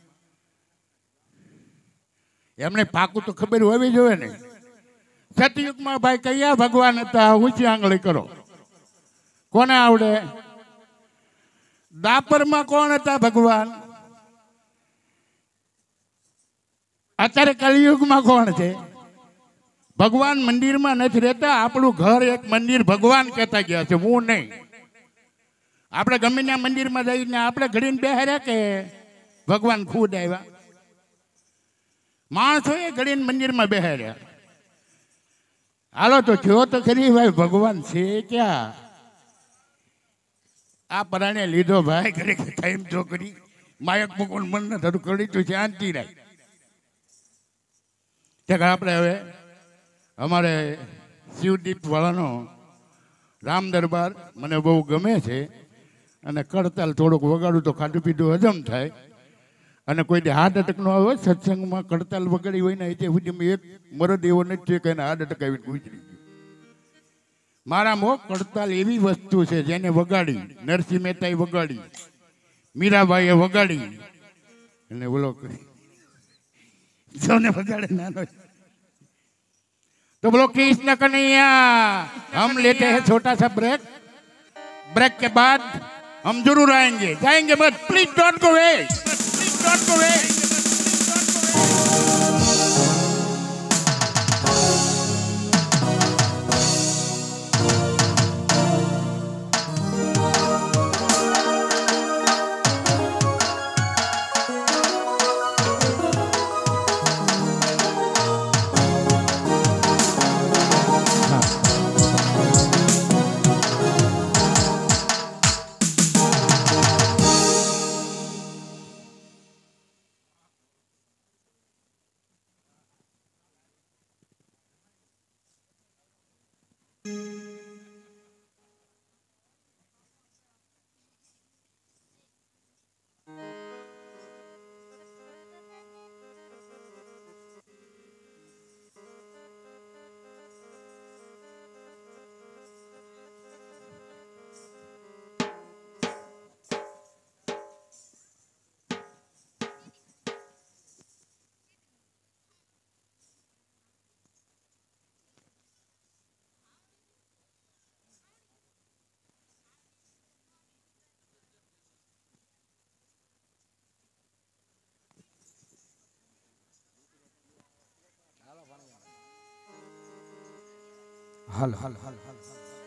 એમને પાકું તો ખબર હોવી જોઈએ ને. સતયુગમાં ભાઈ કયા ભગવાન હતા? ઊંચી આંગળી કરો, કોને આવડે? દાપરમાં કોણ હતા ભગવાન? અત્યારે કલિયુગમાં કોણ છે? ભગવાન મંદિરમાં નથી રહેતા. આપણું ઘર એક મંદિર ભગવાન કહેતા ગયા છે, હું નહીં. આપણે ગમે ત્યાં મંદિરમાં જઈને આપણે ઘડીને બેહાર્યા કે ભગવાન ખુદ આવ્યા? માણસો એ ઘડીને મંદિરમાં બેહાર્યા. હાલો તો જો તો ખરી ભાઈ, ભગવાન છે ક્યાં? આ પરાણે લીધો ભાઈ, ઘરે ટાઈમ છોકરી માયક મૂકવાનું મન ન થતું, કરી તું શાંતિ રાખ. ત્યાં આપણે હવે અમારે શિવદીપ વાળાનો રામ દરબાર મને બહુ ગમે છે, અને કડતાલ થોડુંક વગાડું તો ખાધું પીધું હજમ થાય. અને કોઈ હાર્ટ એટેક નો આવે સત્સંગમાં કડતાલ વગાડી હોય ને, એટલે સુધી એક મરદ એવો નથી કે એને હાર્ટ એટેક આવીને ગુજરી ગયું. મારા મો કડતાલ એવી વસ્તુ છે જેને વગાડી નરસિંહ મહેતાએ વગાડી, મીરાબાઈએ વગાડી, અને બોલો સૌને વગાડે નાનો. तो बोलो कृष्ण कन्हैया. हम लेते हैं छोटा सा ब्रेक. ब्रेक के बाद हम जरूर आएंगे, जाएंगे but please don't go away, please don't go away. હાલ હાલ હાલ હાલ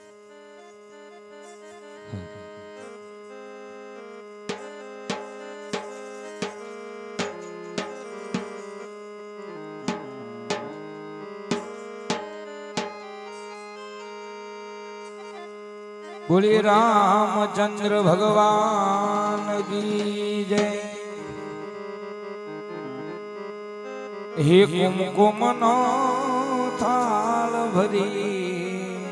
બોલી રામચંદ્ર ભગવાન કી જય। હે કુમકુમ નો થાળ ભરી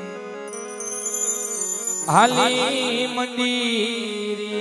હાલી મંદિરે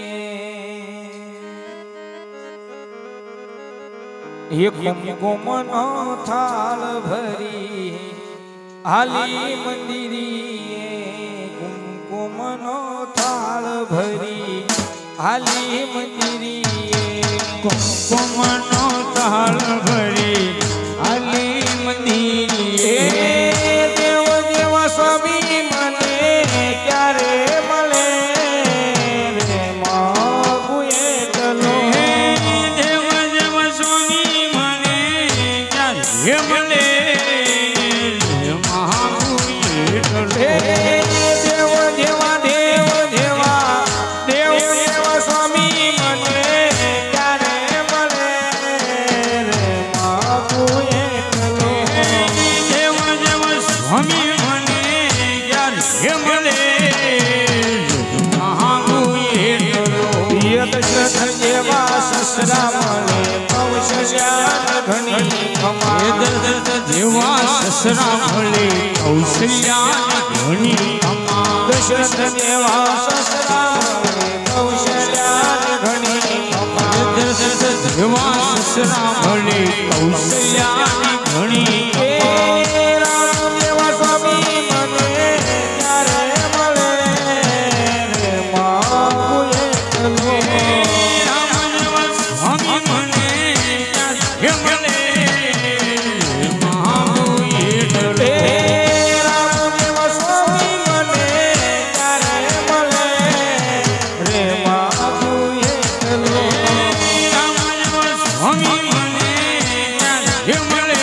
હે કુમકુમ નો થાળ ભરી હાલી મંદિરે કુમકુમ નો થાળ ભરી હાલી મંદિરે કુમકુમ નો થાળ ભરી હાલી મંદિરે દેવ દેવા સ્વામી મને ક્યારે મળે રે માગુએ ચલો દેવ દેવા સ્વામી મને ક્યારે મળે રે માગુએ ચલો દેવ દેવા દેવ દેવા દેવ દેવા સ્વામી મને ક્યારે મળે રે માગુએ ચલો દેવ દેવા સ્વામી મને ક્યારે મળે માગુએ ચલો યદ જેવા સસરા મળે કૌશલ્યા ઘણી કમા જેવા સસરા મળે કૌશલ્યા ઘણી કમા દશરથ જેવા સસરા મળે કૌશલ્યા ઘણી કમા દશરથ જેવા સસરા મળે કૌશલ્યા ઘણી રામ જેવા સ્વામી મને ક્યારે મળે રે માગુએ ચલો રામ જેવા સ્વામી મને ક્યારે મળે રે માગુએ ચલો રામ જેવા સ્વામી મને ક્યારે મળે રે માગુએ ચલો રામ જેવા સ્વામી મને ક્યારે મળે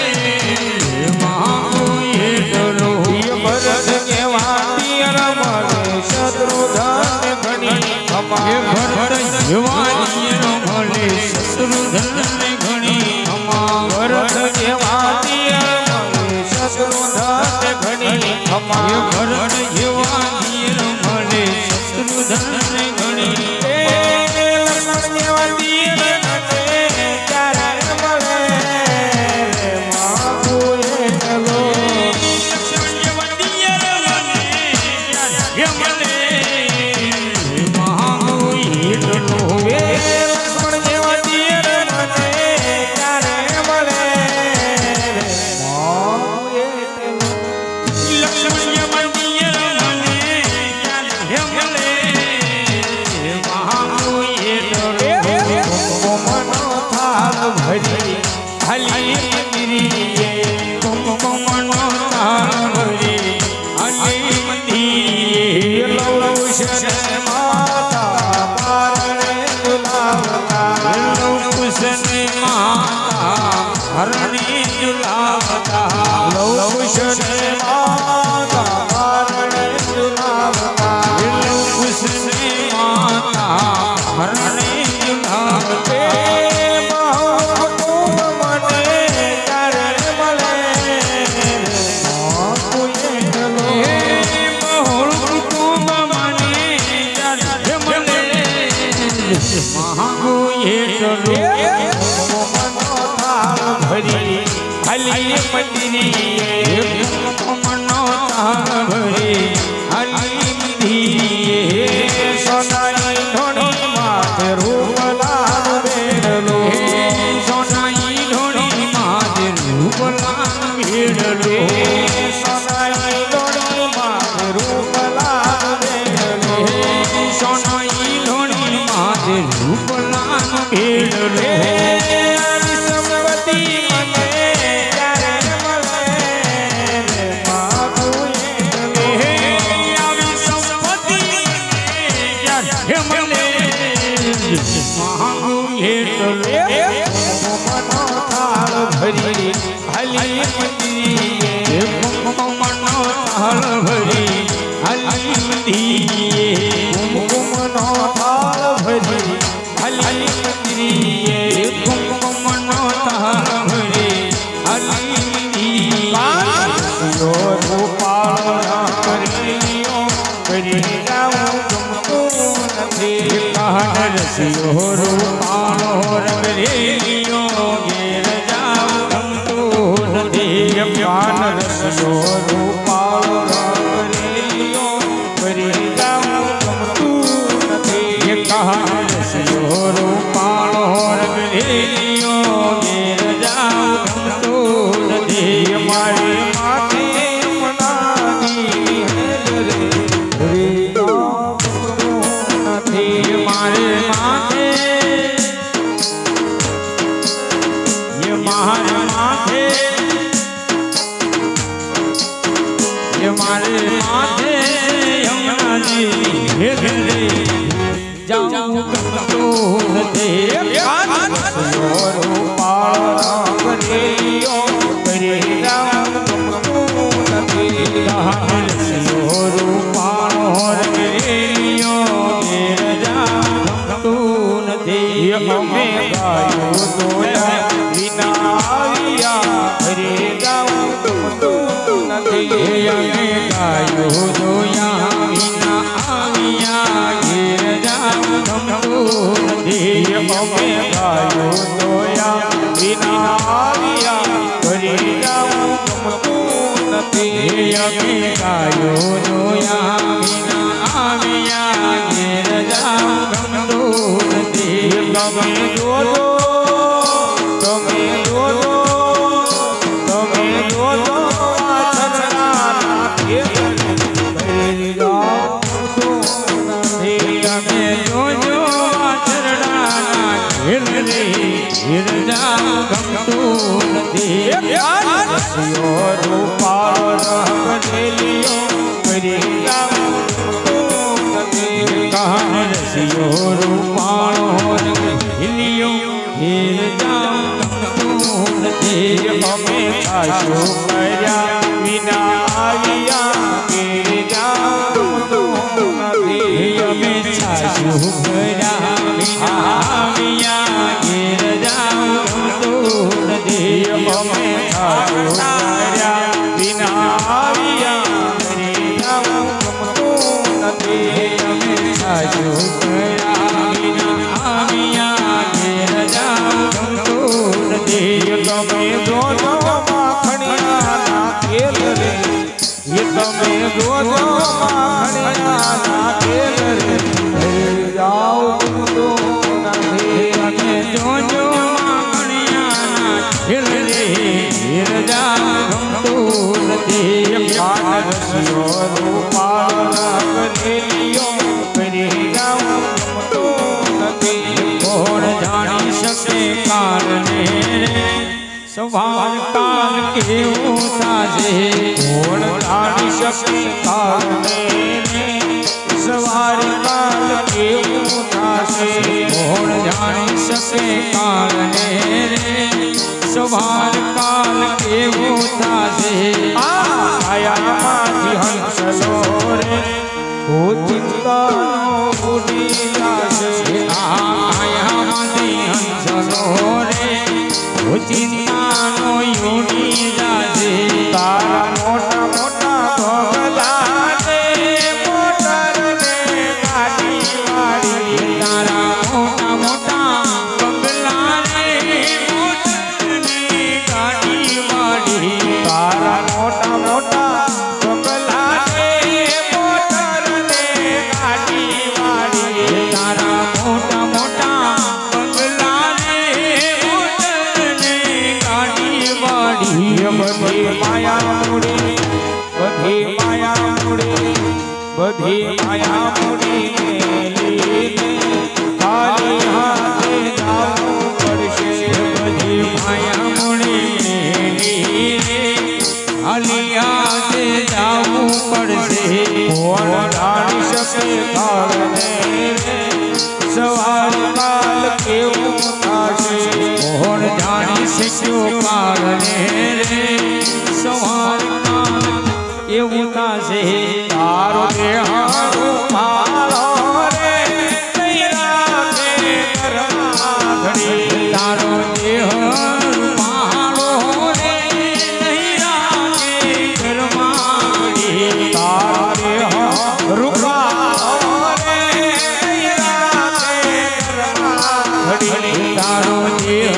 રે માગુએ ચલો ભરત કેવા પિયર મળે શત્રુધન ઘણી કમા ભરત જેવા પિયર મળે શત્રુધન ઘણી કમા ભરત જેવા પિયર મળે શત્રુધન ઘણી કમા ભરત જેવા પિયર મળે શત્રુધન ઘણી લક્ષ્મણ જેવા પિયર મને ક્યારે મળે રે માગુએ ચલો લક્ષ્મણ જેવા પિયર મને ક્યારે મળે રે માગુએ ચલો લક્ષ્મણ જેવા પિયર મને ક્યારે મળે રે માગુએ ચલો લક્ષ્મણ જેવા પિયર મને ક્યારે મળે રે માગુએ ચલો કુમકુમનો થાળ ભરી હાલી મંદિરે કુમકુમનો થાળ ભરી હાલી મંદિરે લવકુશને માતા પારણે ઝુલાવતા લવકુશને માતા હરણી ઝુલાવતા લવકુશને માતા પારણે ઝુલાવતા લવકુશને માતા હરણી ઝુલાવતે મહાકુટુંબ મને ક્યારે મળે રે માગુએ ચલો મહોળ કુટુંબ મને ક્યારે મળે માગુએ ચલો કુમકુમનો થાળ ભરી हली मंदिरिये मनो ताल भरी हली मंदिरिये सोनाई ढोणी माथे रूप लाल भेड़लो सोनाई ढोणी माथे रूप लाल भेड़लो सोनाई ढोणी माथे रूप लाल भेड़लो सोनाई ढोणी माथे रूप लाल भेड़लो हली मंदिरिये मनो ताल भरी हली मंदिरिये मनो ताल भरी हली मंदिरिये मनो ताल भरी हली मंदिरिये रूपाल करियो करी जाऊं तुमको नथी कहन रसियो रूपाल करियो घेर ज्ञान रसियो रूपाल करियो करी जाऊं तुमको नथी कहन रसियो रूपाल करियो घेर जाऊं तुमको नथी मारी माथे मनानी रे नथी मारे माथे ये मारे माथे मारे माथे यमुना जी घेरे जाऊं तुमको नथी रूपाल करियो करी जाऊं तुमको नथी रूपाल करियो घेर जाऊं तुमको नथी हमें गायो दोया बिना आविया करे जाऊं तुमको नथी गायो दोया बिना आविया घेर जाऊं तुमको नथी हमें गायो दोया बिना आविया करे जाऊं तुमको नथी हमें गायो दोया बिना आविया घेर जाऊं तुमको नथी તમે જોજો તમે જોજો તમે જોજો છછરાના ભરી જાઓ નથી તમે જોજો છછરાના ઘેરે ઘેર જાઓ ગમતું નથી રસિયો રૂપાળ કરેલિયો કરી જાઓ कहाँ रसियो रूपाल हिलियो घेर जाऊं नथी हमें काशो कर्या बिना आविया घेर जाऊं नथी हमें काशो कर्या बिना आविया घेर जाऊं नथी हमें काशो कर्या बिना आविया घेर जाऊं नथी आजो करा बिना आविया घेर जाऊं तुमको नथी તમે જોજો માખણિયા ના ખેલ રે ये તમે જોજો માખણિયા ના ખેલ રે ઘેર જાઓ तुमको नथी તમે જોજો માખણિયા ના ખેલ રે ઘેર જાઓ तुमको नथी પાન રસિયો રૂપાલ કરેલિયો जानी सके काल ने सवार काल के उताजे कौन जानी सके काल ने सवार काल के उताजे कौन जानी सके काल ने सवार काल के उताजे आया माथी हंसलो रे ओ चिंता बुढ़ी आशे आया माथी हंसलो रे ओ चिंता नो यूनी जाजे तारा मोटा मोटा भोगला ने मोटर ने गाड़ी वाड़ी तारा मोटा मोटा बंगला ने मोटर ने गाड़ी वाड़ी બધી માયા મૂડી ખાલી હાથે જાવું પડશે બધી માયા મૂડી ખાલી હાથે જાવું પડશે કોણ જાણી શકે કાળને સવાર કાલ કેવું થશે કોણ જાણી શક્યું કાળને સવાર કાલ કેવું થશે તારો દેહ મારો રે તારો દેહ મારો રે તારો દેહ રૂપા તારો દેહ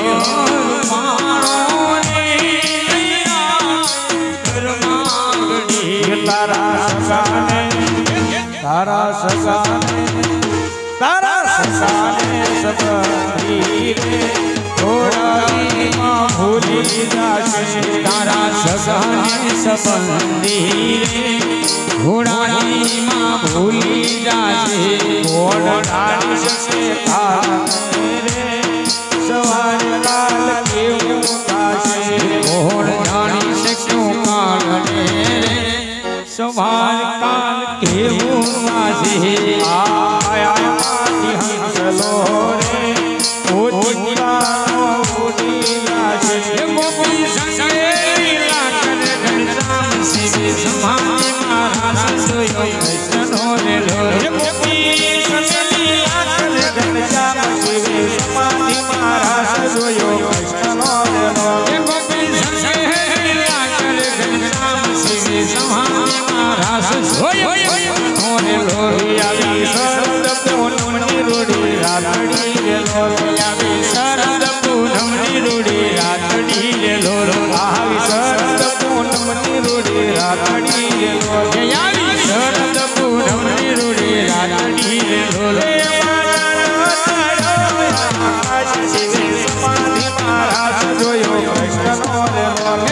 તારા સગાને તારા સગાને તારા સગાને સબરી રે થોડામાં ભૂલી જાશે તારા સગાને સંબંધી રે ઘોડાની ભૂલી જાશે કોણ જાણી શકે રે સવાર કાલ કેવું થશે કોણ જાણી શક્યું કાળને સવાર કાલ કેવું થશે આયા હંસલો રે ઓચિંતાનો ઉડી જાશે ગોપી સંગે લાકન ઘનશ્યામ શિવ સમાધિ મારા સોયો કૃષ્ણનો રે ગોપી સંગે લાકન ઘનશ્યામ શિવ સમાધિ મારા સોયો કૃષ્ણનો રે ગોપી સંગે લાકન ઘનશ્યામ શિવ સમાધિ મારા સોયો રે લોરી આવી શરદ પૂનમની રોડી રાતડી રે લોરી આવી શરદ પૂનમની રોડી રાતડી રે લોરો આવી શરદ પૂનમની રોડી રાતડી રે લોરો આવી શરદ પૂનમની રોડી રાતડી રે લોરો સમાધિ મારા જોયો કૃષ્ણનો રે લોરો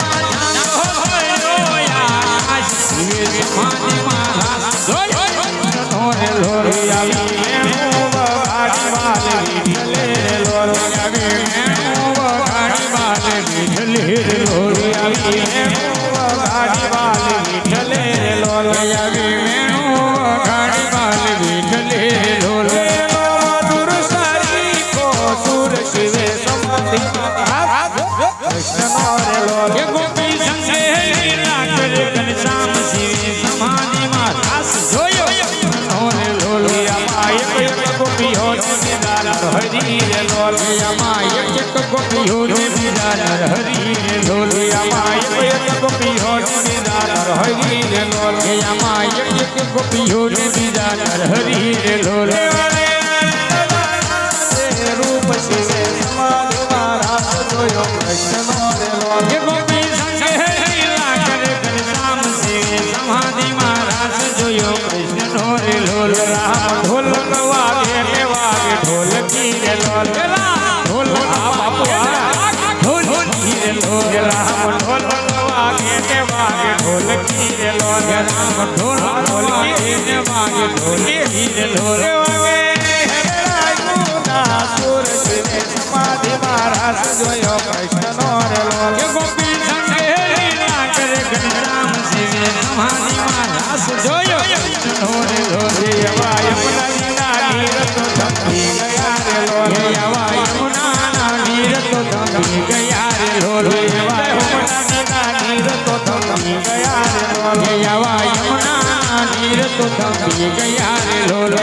સમાધિ મારા જોયો કૃષ્ણનો રે લોરો આવી હરી રે લોલિયામાં એક ગોપીઓ ને બિરાજર હરી રે લોલિયામાં એક ગોપીઓ ને બિરાજર હરી રે લોલિયામાં એક ગોપીઓ ને બિરાજર હરી રે લોલિયા રૂપ શિવે સમાધિ મારા જોયો કૃષ્ણનો રે લોલિયા ગોપી સંગે લાકન ઘનશ્યામ શિવે સમાધિ મારા જોયો કૃષ્ણનો રે લોલિયા ઢોલ વાગે ને વાગે ઢોલકી રે લોલિયા ઢોલ આ બાપુ આ ઢોલ રે લોલિયા ઢોલ વાગે ને વાગે ઢોલકી રે લોલિયા ઢોલ વાગે ને વાગે ઢોલકી રે લોલિયા સુર શિવે સમાધિ મારા જોયો કૃષ્ણનો રે લોલિયા ગોપી સંગે લાકન ઘનશ્યામ શિવે સમાધિ મારા જોયો કૃષ્ણનો રે લોલિયા યમુના નીર તો થંભી ગયા રે લોલિયા યમુના નીર તો થંભી ગયા રે લોલિયા યમુના નીર તો થંભી ગયા રે લોલિયા યમુના નીર તો થંભી ગયા રે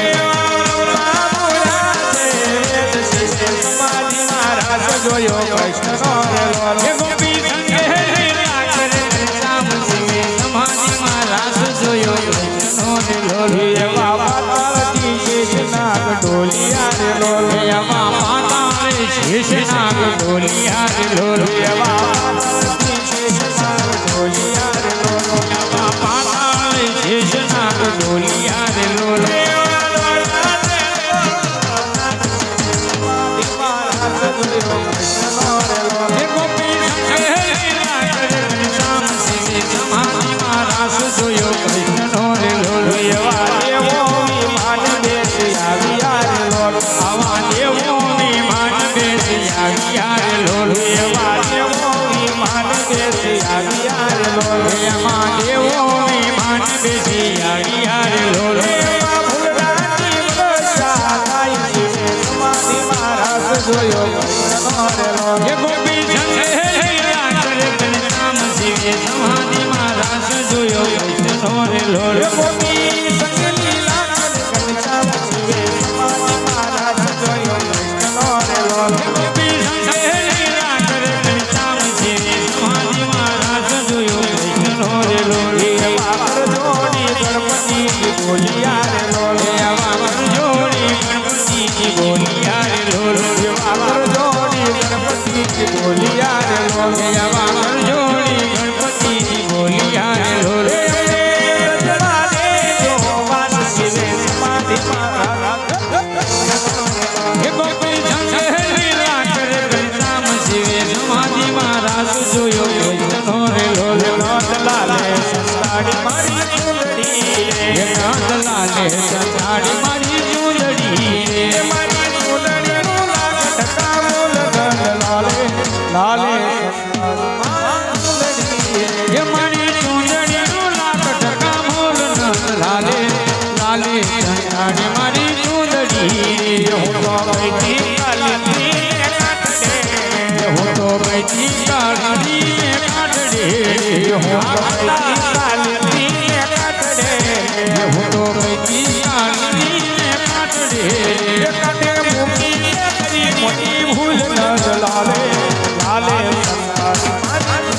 લોલિયા જોયો કૃષ્ણનો રે લોલિયા ગોપી સંગે લાકન ઘનશ્યામ શિવે સમાધિ મારા જોયો કૃષ્ણનો રે લોલિયા પાતાળથી શેષનાગ ડોલિયા રે લોલિયા પાતાળે શેષનાગ ડોલિયા રે લોલિયા પાતાળથી શેષનાગ ડોલિયા રે લોલિયા પાતાળે શેષનાગ ડોલિયા રે લોલિયા ગોપી સંગે લાકન ઘનશ્યામ શિવે સમાધિ મારા જોયો કૃષ્ણનો રે લોલિયા જોયો એ ગોપી સંગે લીલા કરે ઘનશ્યામ શિવે સમાધિમાં રાસ જોયો વૈષ્ણવ રે લોલ ગોપી સંગે લીલા કરે ઘનશ્યામ શિવે સમાધિમાં રાસ જોયો વૈષ્ણવ રે લોલ ગોપી સંગે લીલા કરે ઘનશ્યામ શિવે સમાધિમાં રાસ જોયો વૈષ્ણવ રે લોલ વાવર જોડી ગણપતિ બોલિયા રે લોલ વાવર જોડી ગણપતિ બોલિયા રે લોલ વાવર જોડી ગણપતિ બોલિયા રે લોલ વાવર જોડી ગણપતિ બોલિયા રે લોલ રજવાડે જો વાસ શિવે સમાધિમાં હે ગોપી સંગે લીલા કરે ઘનશ્યામ શિવે સમાધિમાં રાસ જોયો વૈષ્ણવ રે લોલ નંદલાલે સંતાડી મારી ચૂંદડી રે નંદલાલે સંતાડી મારી ચૂંદડી રે મારી ચૂંદડી નું લાગટ કામુલ નંદલાલે લાલે એ મારી ચૂંદડી નું લાગટ કામુલ નંદલાલે લાલે સંતાડી મારી ચૂંદડી હું તો બેઠી કાલી કાટડે હું તો બેઠી કાલી કાટડે હું તો બેઠી કાલી કાટડે હું તો બેઠી કાલી કાટડે કાટે મૂકી કરી મોટી ભૂલ ન લાલે લાલે સંતાડી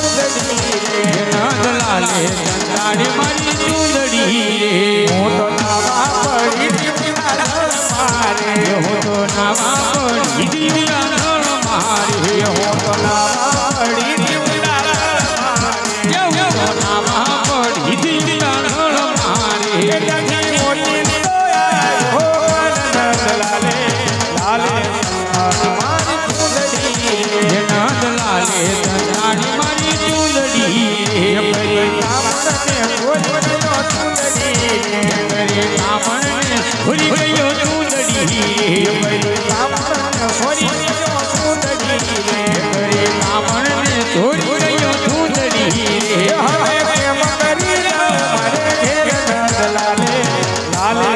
લાલે સંતાડી મારી ચૂંદડી રે હું તો નાવા પડી મારે હું તો નાવા પડી દિવ્યા મારે હું તો નાવા પડી દિવ્યા હું તો નાવા પડી દિવ્યા મારે જગી મોટી દોયા હો લાલે લાલે મારી ચૂંદડી નંદ લાલે સંતાડી મારી ચૂંદડી કરી કામણને કોઈ ગયો ચૂંદડી કરી કામણને ભૂલી ગયો ચૂંદડી કરી કામણને છોડી ગયો ચૂંદડી કરી કામણને છોડી ગયો ચૂંદડી હવે પ્રેમ કરી મારે ઘેર નંદ લાલે લાલે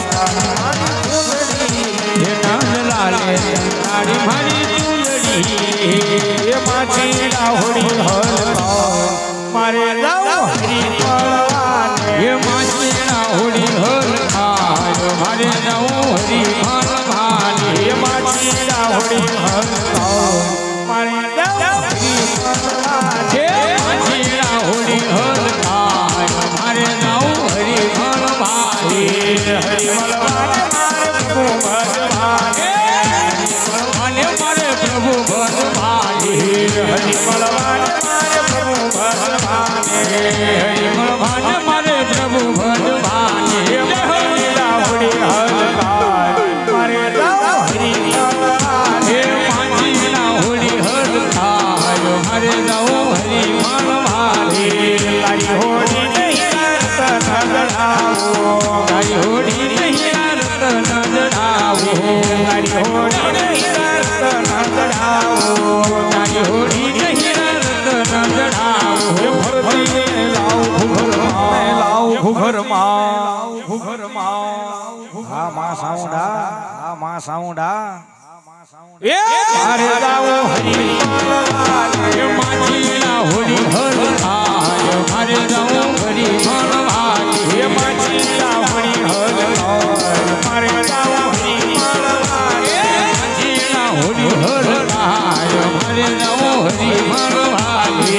ચૂંદડી નંદ લાલે સંતાડી મારી ચૂંદડી એ માછીડા હોડી હલવા મારે જાવ હરી મળવાને એ માછીડા હોડી હલવા મારે જાવ હરી મળવાને એ માછીડા હોડી હલવા મારે જાવ હરી મળવાને માછીડા હોડી હલવા મારે જાવ હરી મળવાને હરી મળવાને મારે પ્રભુ ભગવાને અને મારે પ્રભુ ભગવાને હરી મળવાને મારે પ્રભુ ભગવાને હરી મળવાને મારે પ્રભુ ભગવાને લીલા હોડી હલવા મારે જાવ હરી મળવાને માછીના હોડી હલવા મારે જાવ હરી મળવાને તારી હોડી નહીં રત નજડાવો તારી હોડી નહીં રત નજડાવો તારી હોડી નહીં રત નજડાવો તારી હોડી નહીં રત નજડાવો ભરતી લાવ ભૂગરમાં લાવ ભૂગરમાં ભૂગરમાં હા માં સાઉંડા હા માં સાઉંડા એ મારે જાવો હરી મળવાને માછીના હોડી હલવા મારે જાવો હરી મળવાને માછીના હોડી હલવા મારે જાવો હરી મળવાને માછીના હોડી હલવા મારે જાવો હરી મળવાને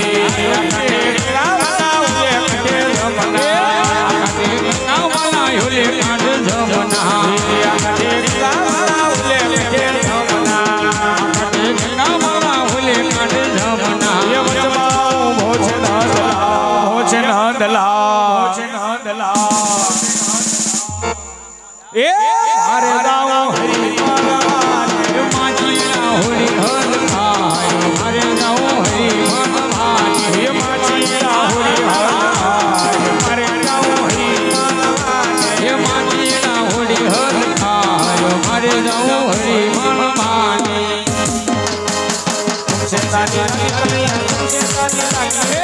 ઓલે કાંડ જમના એ મારે જાઓ હરી મળવાને માછીના હોડી હલવા મારે જાઓ હરી મળવાને માછીના હોડી હલવા મારે જાઓ હરી મળવાને માછીના હોડી હલવા મારે જાઓ હરી મળવાને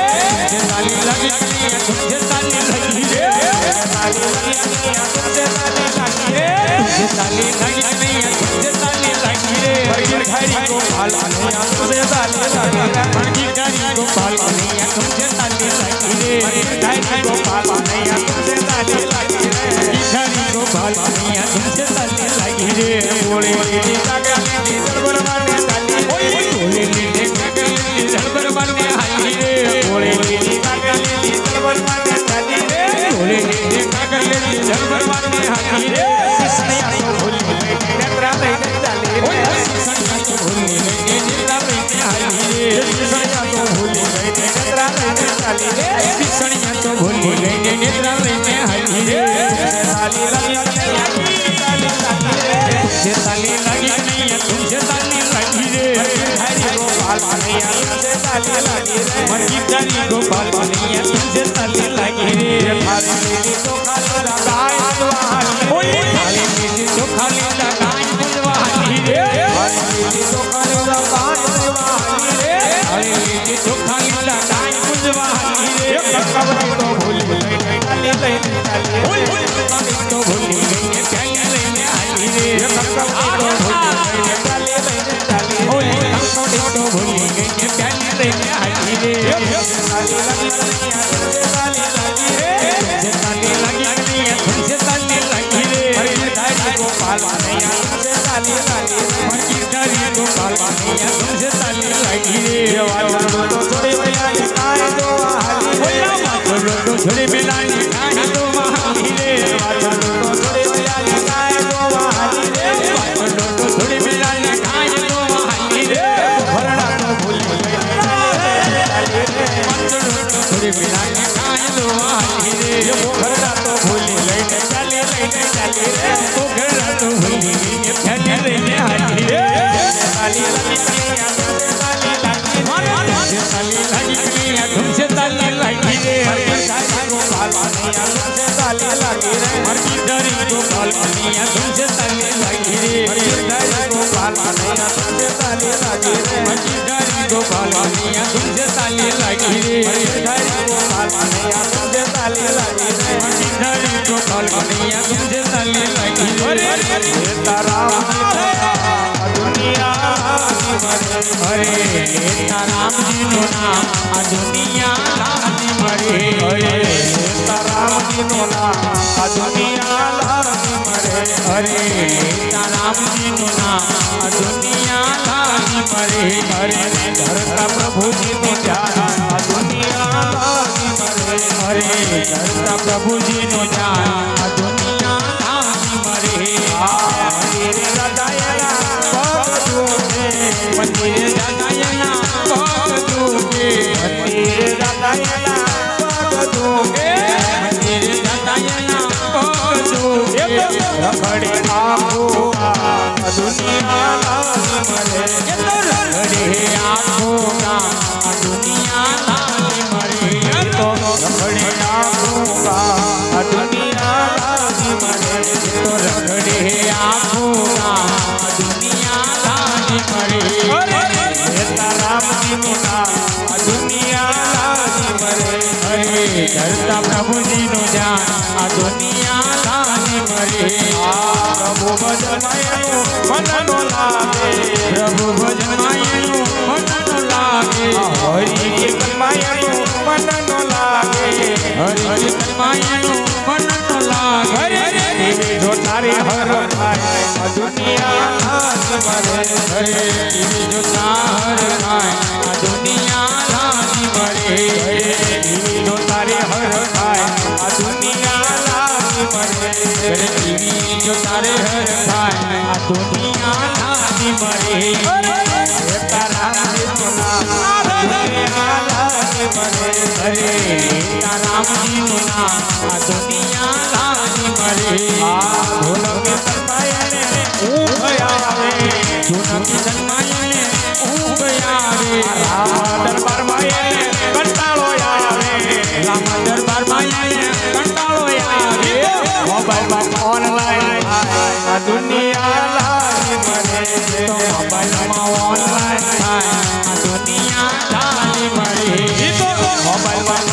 तुमसे ताली लगी कन्हैया तुमसे ताली लगी रे ताली लगी कन्हैया तुमसे ताली लगी रे तुमसे ताली लगी कन्हैया तुमसे ताली लगी रे गिरधारी गोपाल कन्हैया तुमसे ताली लगी रे गिरधारी गोपाल कन्हैया तुमसे ताली लगी रे गिरधारी गोपाल कन्हैया तुमसे ताली लगी रे गिरधारी गोपाल कन्हैया तुमसे ताली लगी रे बोले लीली कागली दरबार माने ताली बोले लीली कागली दरबार माने हाली रे बोले लीली कागली दरबार माने ताली रे बोले लीली कागली दरबार माने हाली रे कृष्णया तो भूल गए नेत्रा लઈને ચાલી રે कृष्णया तो भूल गए नेत्रा લઈને હાલી રે कृष्णया तो भूल गए नेत्रा લઈને ચાલી રે कृष्णया तो भूल गए नेत्रा લઈને હાલી રે તાલી લગી તાલી તાલી રે तुमसे ताली लगी कन्हैया तुमसे ताली लगी रे गिरधारी गोपाल कन्हैया तुमसे ताली लगी रे गिरधारी गोपाल कन्हैया तुमसे ताली लगी रे थाली मेरी तो खाली लगाए दुआली ओए थाली मेरी तो खाली लगाए दुआली रे थाली मेरी तो खाली लगाए दुआली रे थाली मेरी तो खाली लगाए दुआली रे ककबरी तो भूल गई ताली लઈને ताली ओए ककबरी तो भूल गई ताली लઈને आली रे ककबरी तो भूल गई ताली लઈને ताली ओए ककबरी तो भूल गई ताली लઈને आली रे ताली लगी कन्हैया तुमसे ताली लगी रे तुमसे ताली लगी कन्हैया तुमसे ताली लगी रे गिरधारी गोपाल कन्हैया तुमसे ताली लगी रे गिरधारी गोपाल कन्हैया तुमसे ताली लगी रे वाचलो तो थोड़ी मिलानी गाए दो हाली रे वाचलो तो थोड़ी मिलानी गाए दो हाली रे वाचलो तो थोड़ी मिलानी गाए दो हाली रे वाचलो तो थोड़ी मिलानी गाए दो हाली रे भरना तो भूल गई ताली रे वाचलो तो थोड़ी मिलानी गाए दो हाली रे भरना तो भूल गई ताली लઈને ताली रे भरना तो भूल गई ताली लઈને हाली रे ताली लगी कन्हैया तुमसे ताली लगी तुमसे ताली लगी कन्हैया तुमसे ताली लगी रे गिरधारी गोपाल कन्हैया तुमसे ताली लगी रे गिरधारी गोपाल कन्हैया तुमसे ताली लगी रे गिरधारी गोपाल कन्हैया तुमसे ताली लगी रे गिरधारी गोपाल कन्हैया तुमसे ताली लगी रे गिरधारी गोपाल कन्हैया तुमसे ताली लगी रे गिरधारी गोपाल कन्हैया तुमसे ताली लगी रे तारा दुनिया हरे राम जी नो नाम आ दुनिया लाली मरे हरे राम जी नो नाम आ दुनिया लाली मरे हरे राम जी नो नाम आ दुनिया लाली मरे हरे धरता प्रभु जी नो ध्यान आ दुनिया लाली मरे हरे धरता प्रभु जी नो ध्यान आ दुनिया लाली मरे मंदिर दादायना मंदिर दादायना भगदूगे मंदिर दादायना भगदूगे मंदिर दादायना भगदूगे रखड़े आँखों का दुनिया लाली मरे रखड़े आँखों का दुनिया लाली मरे तो रखड़े आँखों का दुनिया लाली मरे तो रखड़े आँखों का दुनिया लाली मरे राम जी नो नाम दुनिया लाली मरे हरे धरता प्रभु जी नो ध्यान आ दुनिया लाली मरे प्रभु भजन मायनो मन नो लागे प्रभु भजन मायनो मन नो लागे हरि कीर्तन मायनो मन नो लागे हरि कीर्तन मायनो मन नो लागे जो तारे हर खाए दुनिया लाली मरे हरे जो तार खाए दुनिया लाली मरे जो तारे हर खाए दुनिया लाली मरे जो तारे हर खाए दुनिया लाली मरे राम जी नो नाम दुनिया लाली मरे हरे राम जी नो नाम दुनिया लाली मरे ढोलक तनमायने ऊँघ आवे ढोलक तनमायने ऊँघ आवे राम दरबार मायने कंटाळो आवे राम दरबार मायने कंटाळो आवे मोबाइल में ऑनलाइन दुनिया लाली मरे तो मोबाइल में ऑनलाइन दुनिया लाली मरे मोबाइल में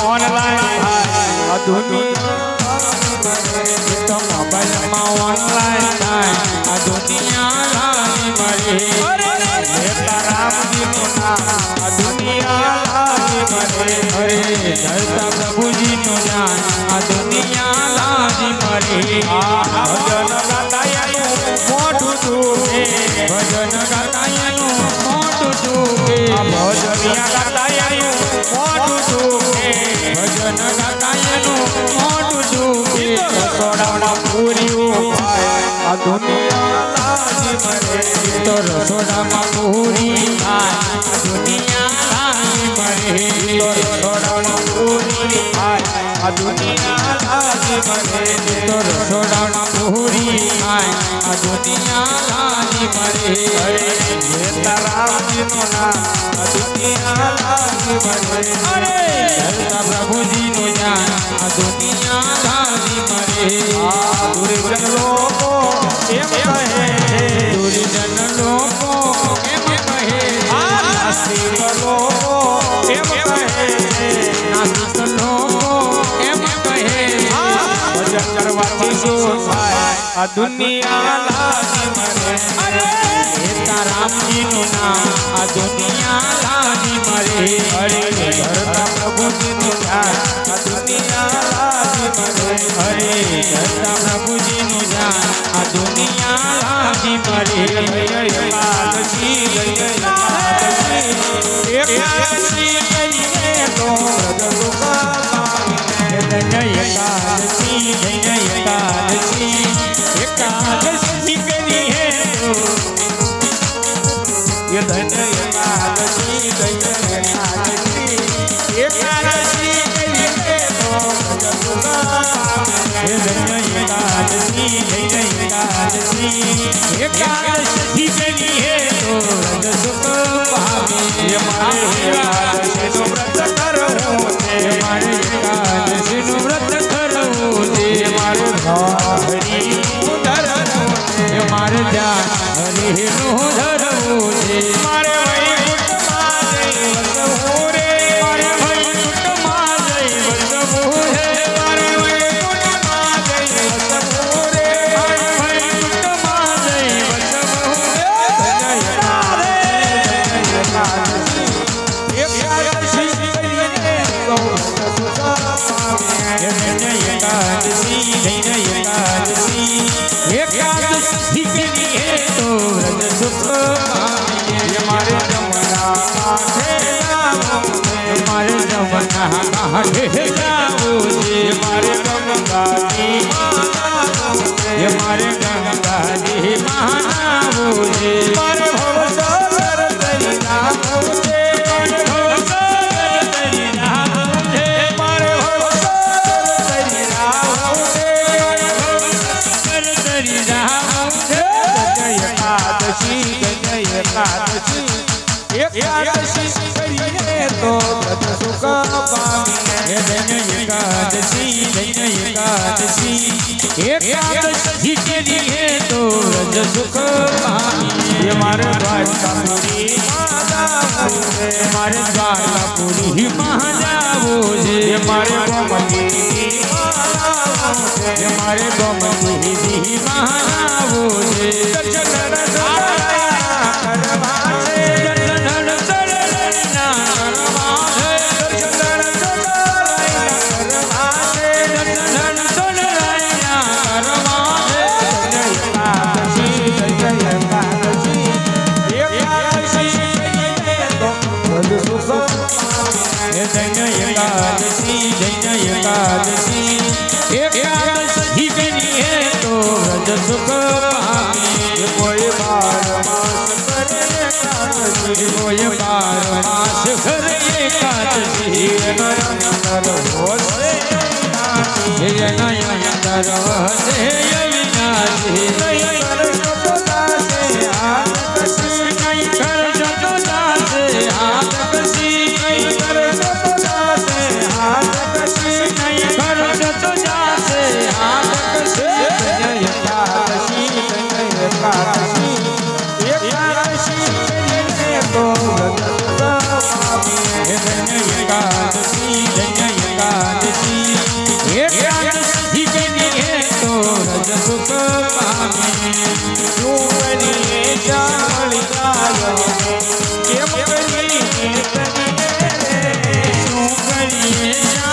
करता प्रभु जी नो जान आ दुनिया लाजी मरे भजन गातायानु मोटू दुखे भजन गातायानु मोटू दुखे भजनिया गातायानु मोटू दुखे भजन गातायानु मोटू दुखे रसोड़ा पूरी आ दुनिया लाजी मरे तो रसोड़ा पूरी आ दुनिया लाजी मरे तो रसोड़ा पूरी आ दुनिया लाजी मरे तो रसोड़ा पूरी आ दुनिया लाजी मरे ये ताराम जी नो नाम दुनिया लाजी मरे अरे करता प्रभु जी नो जान दुनिया लाजी मरे दुर्जन लोको एम कहे दुर्जन लोको एम कहे नास्तिक लोको एम कहे नास्तिक लोको एम कहे भजन करवाથી શું થાય આ દુનિયા લાજી મરે અરે सीताराम जी નું નામ આ દુનિયા લાજી મરે હરે કરતા પ્રભુ जी નું ધ્યાન આ દુનિયા લાજી મરે હરે કરતા પ્રભુ जी નું ધ્યાન આ દુનિયા લાજી મરે એકાદશી જય એકાદશી એકાદશી કરીએ તો જય एकादशी जय एकादशी एकादशी करिए तो ये धन्य एकादशी जय एकादशी एकादशी करिए तो ये धन्य एकादशी जय एकादशी एकादशी करिए तो रज सुख पावे ये मारे एकादशी तो व्रत करो ये मारे एकादशी नु व्रत करो दे मारे हरि धरो दे मारे ध्यान हरि नु धरो दे मारे वैकुंठ माजय वसवो रे मारे वैकुंठ माजय वसवो रे मारे वैकुंठ माजय वसवो रे मारे वैकुंठ माजय वसवो रे जय राधे जय एकादशी एकादशी करिए तो जय एकादशी जय एकादशी एकादशी करिए तो रज सुख पावे हमारे जमुना काठे जाओ हमारे जमुना काठे जाओ हमारे गंगा जी हमारे गंगा जी महानाओ हमारे भवसागर तरी नाम हमारे भवसागर तरी नाम हमारे भवसागर तरी नाम भवसागर तरी नाम जय एकादशी जय एकादशी एकादशी करिए तो व्रत सुख पावे जय एकादशी जय एकादशी एकादशी करिए तो व्रत सुख पावे हमारे द्वारकापुरी महाजाओ हमारे द्वारकापुरी महाजाओ हमारे गोमती हमारे गोमती जी महाजाओ दर्शन एकादशी जय एकादशी एकादशी करिए तो रज सुख पावे कोई बार मास करे एकादशी कोई बार मास करे एकादशी नयनतर होसे हे नयनतर होसे अविनाशी नहीं कर शोभा से आकशी नहीं कर शोभा से आकशी नहीं कर शोभा से आकशी नहीं कर शोभा से आकशी जय एकादशी जय एकादशी एकादशी करिए तो जय एकादशी जय एकादशी एकादशी करिए तो रज सुख पावे क्यों करिए चावल गायो केम करिए तन क्यों करिए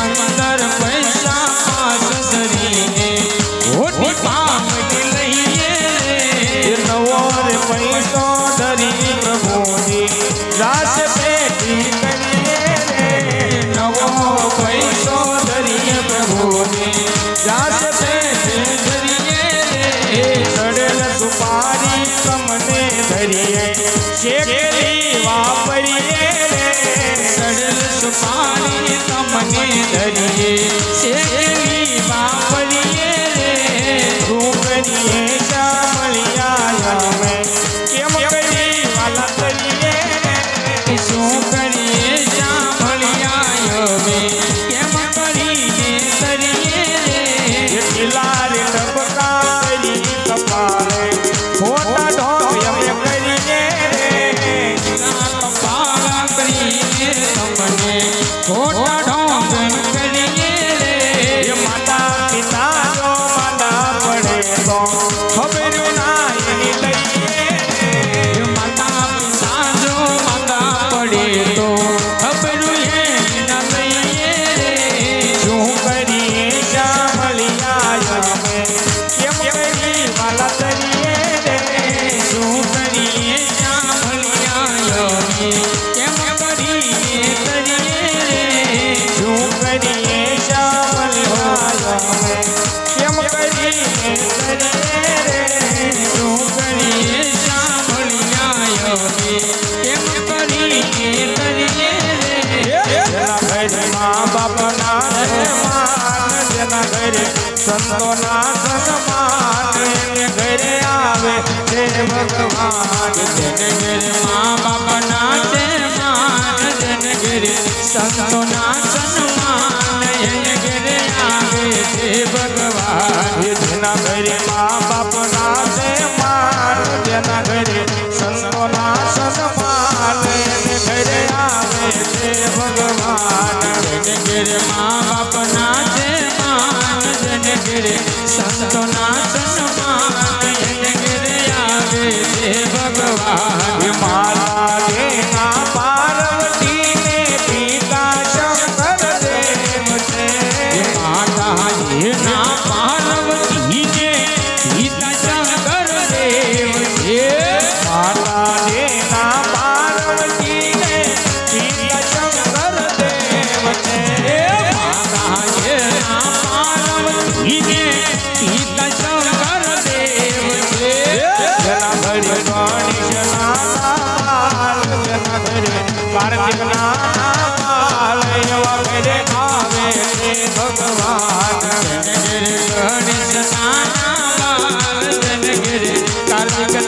पंदर पैसा पास धरिए होठी पाम लइए नवो रे पैसो धरी प्रभुजी रास पेटी करिए रे नवो पैसो धरी प्रभुजी रास पेटी धरिए रे सड़ल सुपारी कमने धरिए शेखरी वापरिए रे सड़ल सुपारी कमने धरिए शेखरी वापरिए रे तू करिए श्यामलिया में केम करी वाला करिए रे शू करिए श्यामलिया में केम करिए करिए रे खिलार टपका करी कपाले खोटा ढोक यम करिए रे कपाला करिए हमने खोटा ढोक करिए रे माता पिता जो माता पड़े तो खबर ना लइए रे माता पिता जो माता पड़े तो खबर ना लइए रे शू करिए श्यामलिया में केम करी वाला करिए रे शू करिए श्यामलिया में केम करिए करिए रे शू करिए श्यामलिया में केम करिए करिए रे शू करिए श्यामलिया में केम करिए करिए रे जना घर माँ बाप ना मान जना घर संतो ना सन्मान घर आवे जय भगवान जन घर माँ बाप ना मान जन घर संतो ना सन्मान घर आवे जय भगवान जना घर माँ बाप ना मान जना घर संतो ना सन्मान घर आवे जय भगवान जन घर माँ बाप ना मान जन घर संतो ना सन्मान घर आवे जय भगवान माता देना पार्वती ने पिता शंकर देव से माता देना पार्वती ने पिता शंकर देव से माता देना पार्वती ने पिता शंकर देव से माता देना पार्वती ने पिता शंकर देव से जना घर गणेश नाल जना घर कार्तिक नाल यवा करे आवे रे भगवान जन घर गणेश नाल जन घर कार्तिक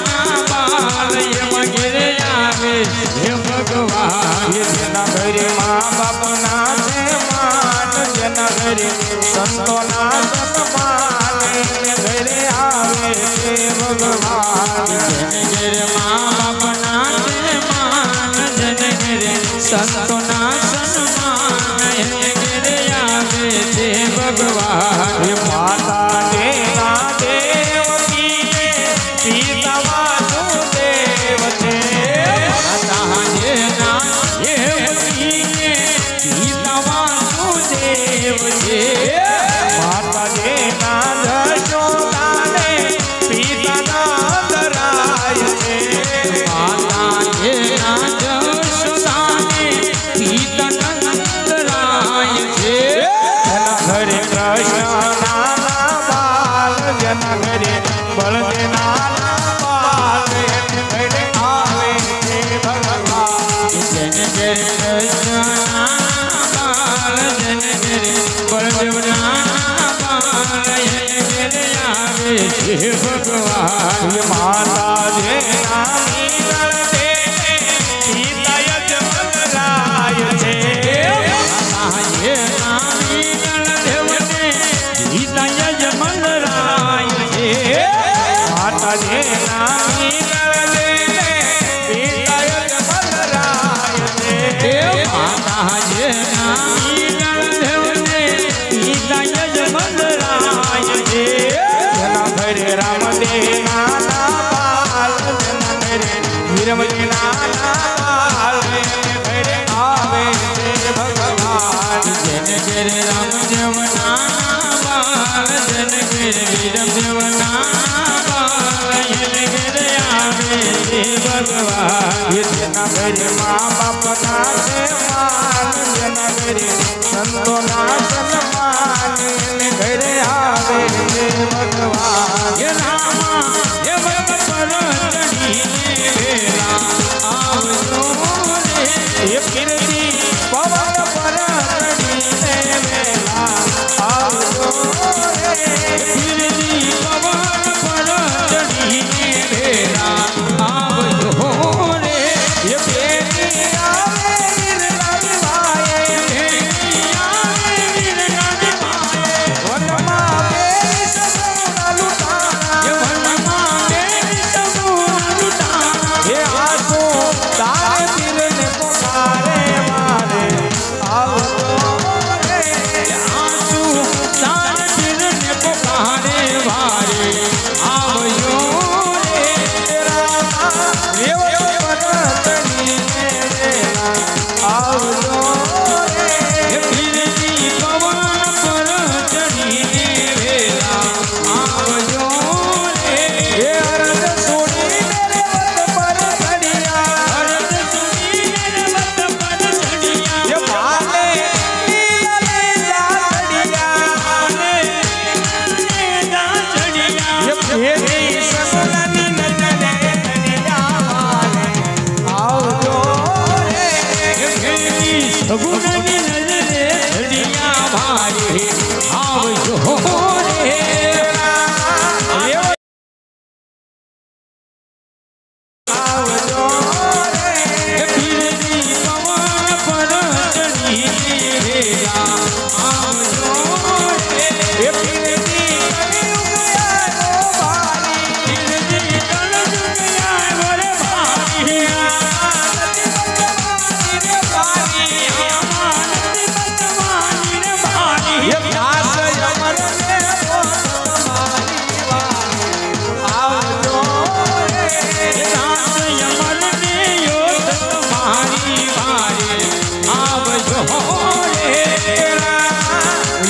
नाल यवा करे आवे हे भगवान जना घर माँ बाप ना मान जना घर संतो ना सन्मान घर आवे हे भगवान जन घर माँ बाप ना मान जन घर संतो ना सन्मान घर आवे हे भगवान माता देना देवकी सीता वासुदेव से माता देना देवकी सीता वासुदेव से माता देना यशोदा ने पिता नंदराय से माता देना यशोदा ने पिता नंदराय से जना घर कृष्ण नाना बाल जना घर बलदेव नाना बाल घर आवे हे भगवान जन घर कृष्ण नाना बाल जन घर बलदेव नाना ઘેર રામ દેવના બાલ જન ઘેર વિરમ દેવના બાલ એને ઘેર આવે ભગવાન જેના ઘરે મા બાપના સન્માન જેના ઘરે સંતોના સન્માન એને ઘરે આવે ભગવાન એ રામા એ ભગવાન ચડીને વેલા આવજો રે એ કીર્તિ પવન પર ચડીને વેલા આવજો રે કીર્તિ પવન પર ચડીને વેલા આવજો રે એ પેરી આવે વીરલાલ ભાઈ પેરી આવે વીરલાલ ભાઈ વનમાં પેરી સગુણા લૂટાણા એ વનમાં પેરી સગુણા લૂટાણા એ આસો તારે પીરને પોકારે મારે આવજો રે આસો તારે પીરને પોકારે મારે આવજો રે રામા રેવ પરતડીને વેલા આવજો રે પીરજી પવન પર ચડીને વેલા આવજો રે એ અરદ છોડીને રેવત પર ચડિયા અરદ છોડીને રેવત પર ચડિયા એ ભાલે લીલા લીલા ચડિયા ભાલે લીલા ચડિયા એ ફેરી સસલાની નજરે ચડિયા ભાલે આવજો રે એ ફેરી સગુણાની નજરે ચડિયા ભાલે આવજો રે આવજો રે પીરજી પવન પર ચડીને વેલા આવજો રે એ પીરજી કલયુગ આવ્યો ભારી પીરજી કલયુગ આવ્યો રે ભારી આનંદ બતવાની રે ભારી આનંદ બતવાની રે ભારી એ વ્યાસ અમર ને તમારી વાણી આવજો રે દાસ અમર ને યોધ તમારી વારે આવજો રે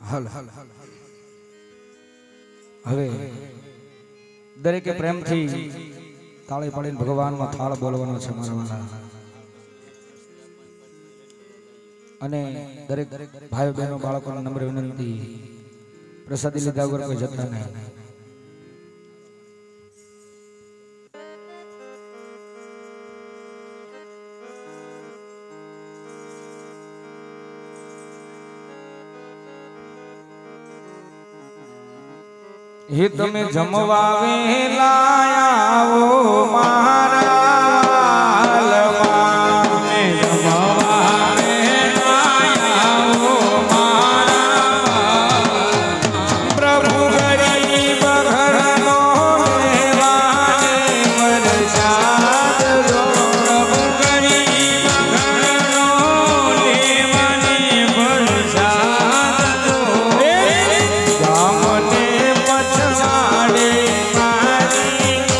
હલ હવે દરેકે પ્રેમથી તાળી પાડીને ભગવાનનો થાળ બોલવાનો છે મારા વાલા. અને દરેક ભાઈઓ બહેનો બાળકોને નમ્ર વિનંતી, પ્રસાદી લીધા વગર કોઈ જતા નહીં. હે તમે જમવા વેલા આવો મારા વાલમાં, મે જમવા વેલા આવો મારા પ્રભુ ગરીબ ઘરનો લેવાને વરસાદ દો, પ્રભુ ગરીબ ઘરનો લેવાને વરસાદ દો. ગામને પછવાડે મારી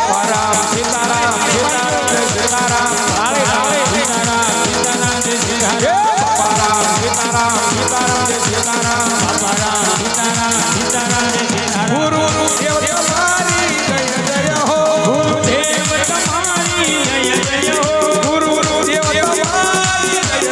પરામ સીતારામ સીતારામ જય સીતારામ ધારે ધારે સીતારામ સીતારામ જય સીતારામ પરામ સીતારામ સીતારામ જય સીતારામ પરામ સીતારામ સીતારામ જય સીતારામ ગુરુ દેવ તમારી જય જય હો ગુરુ દેવ તમારી જય જય હો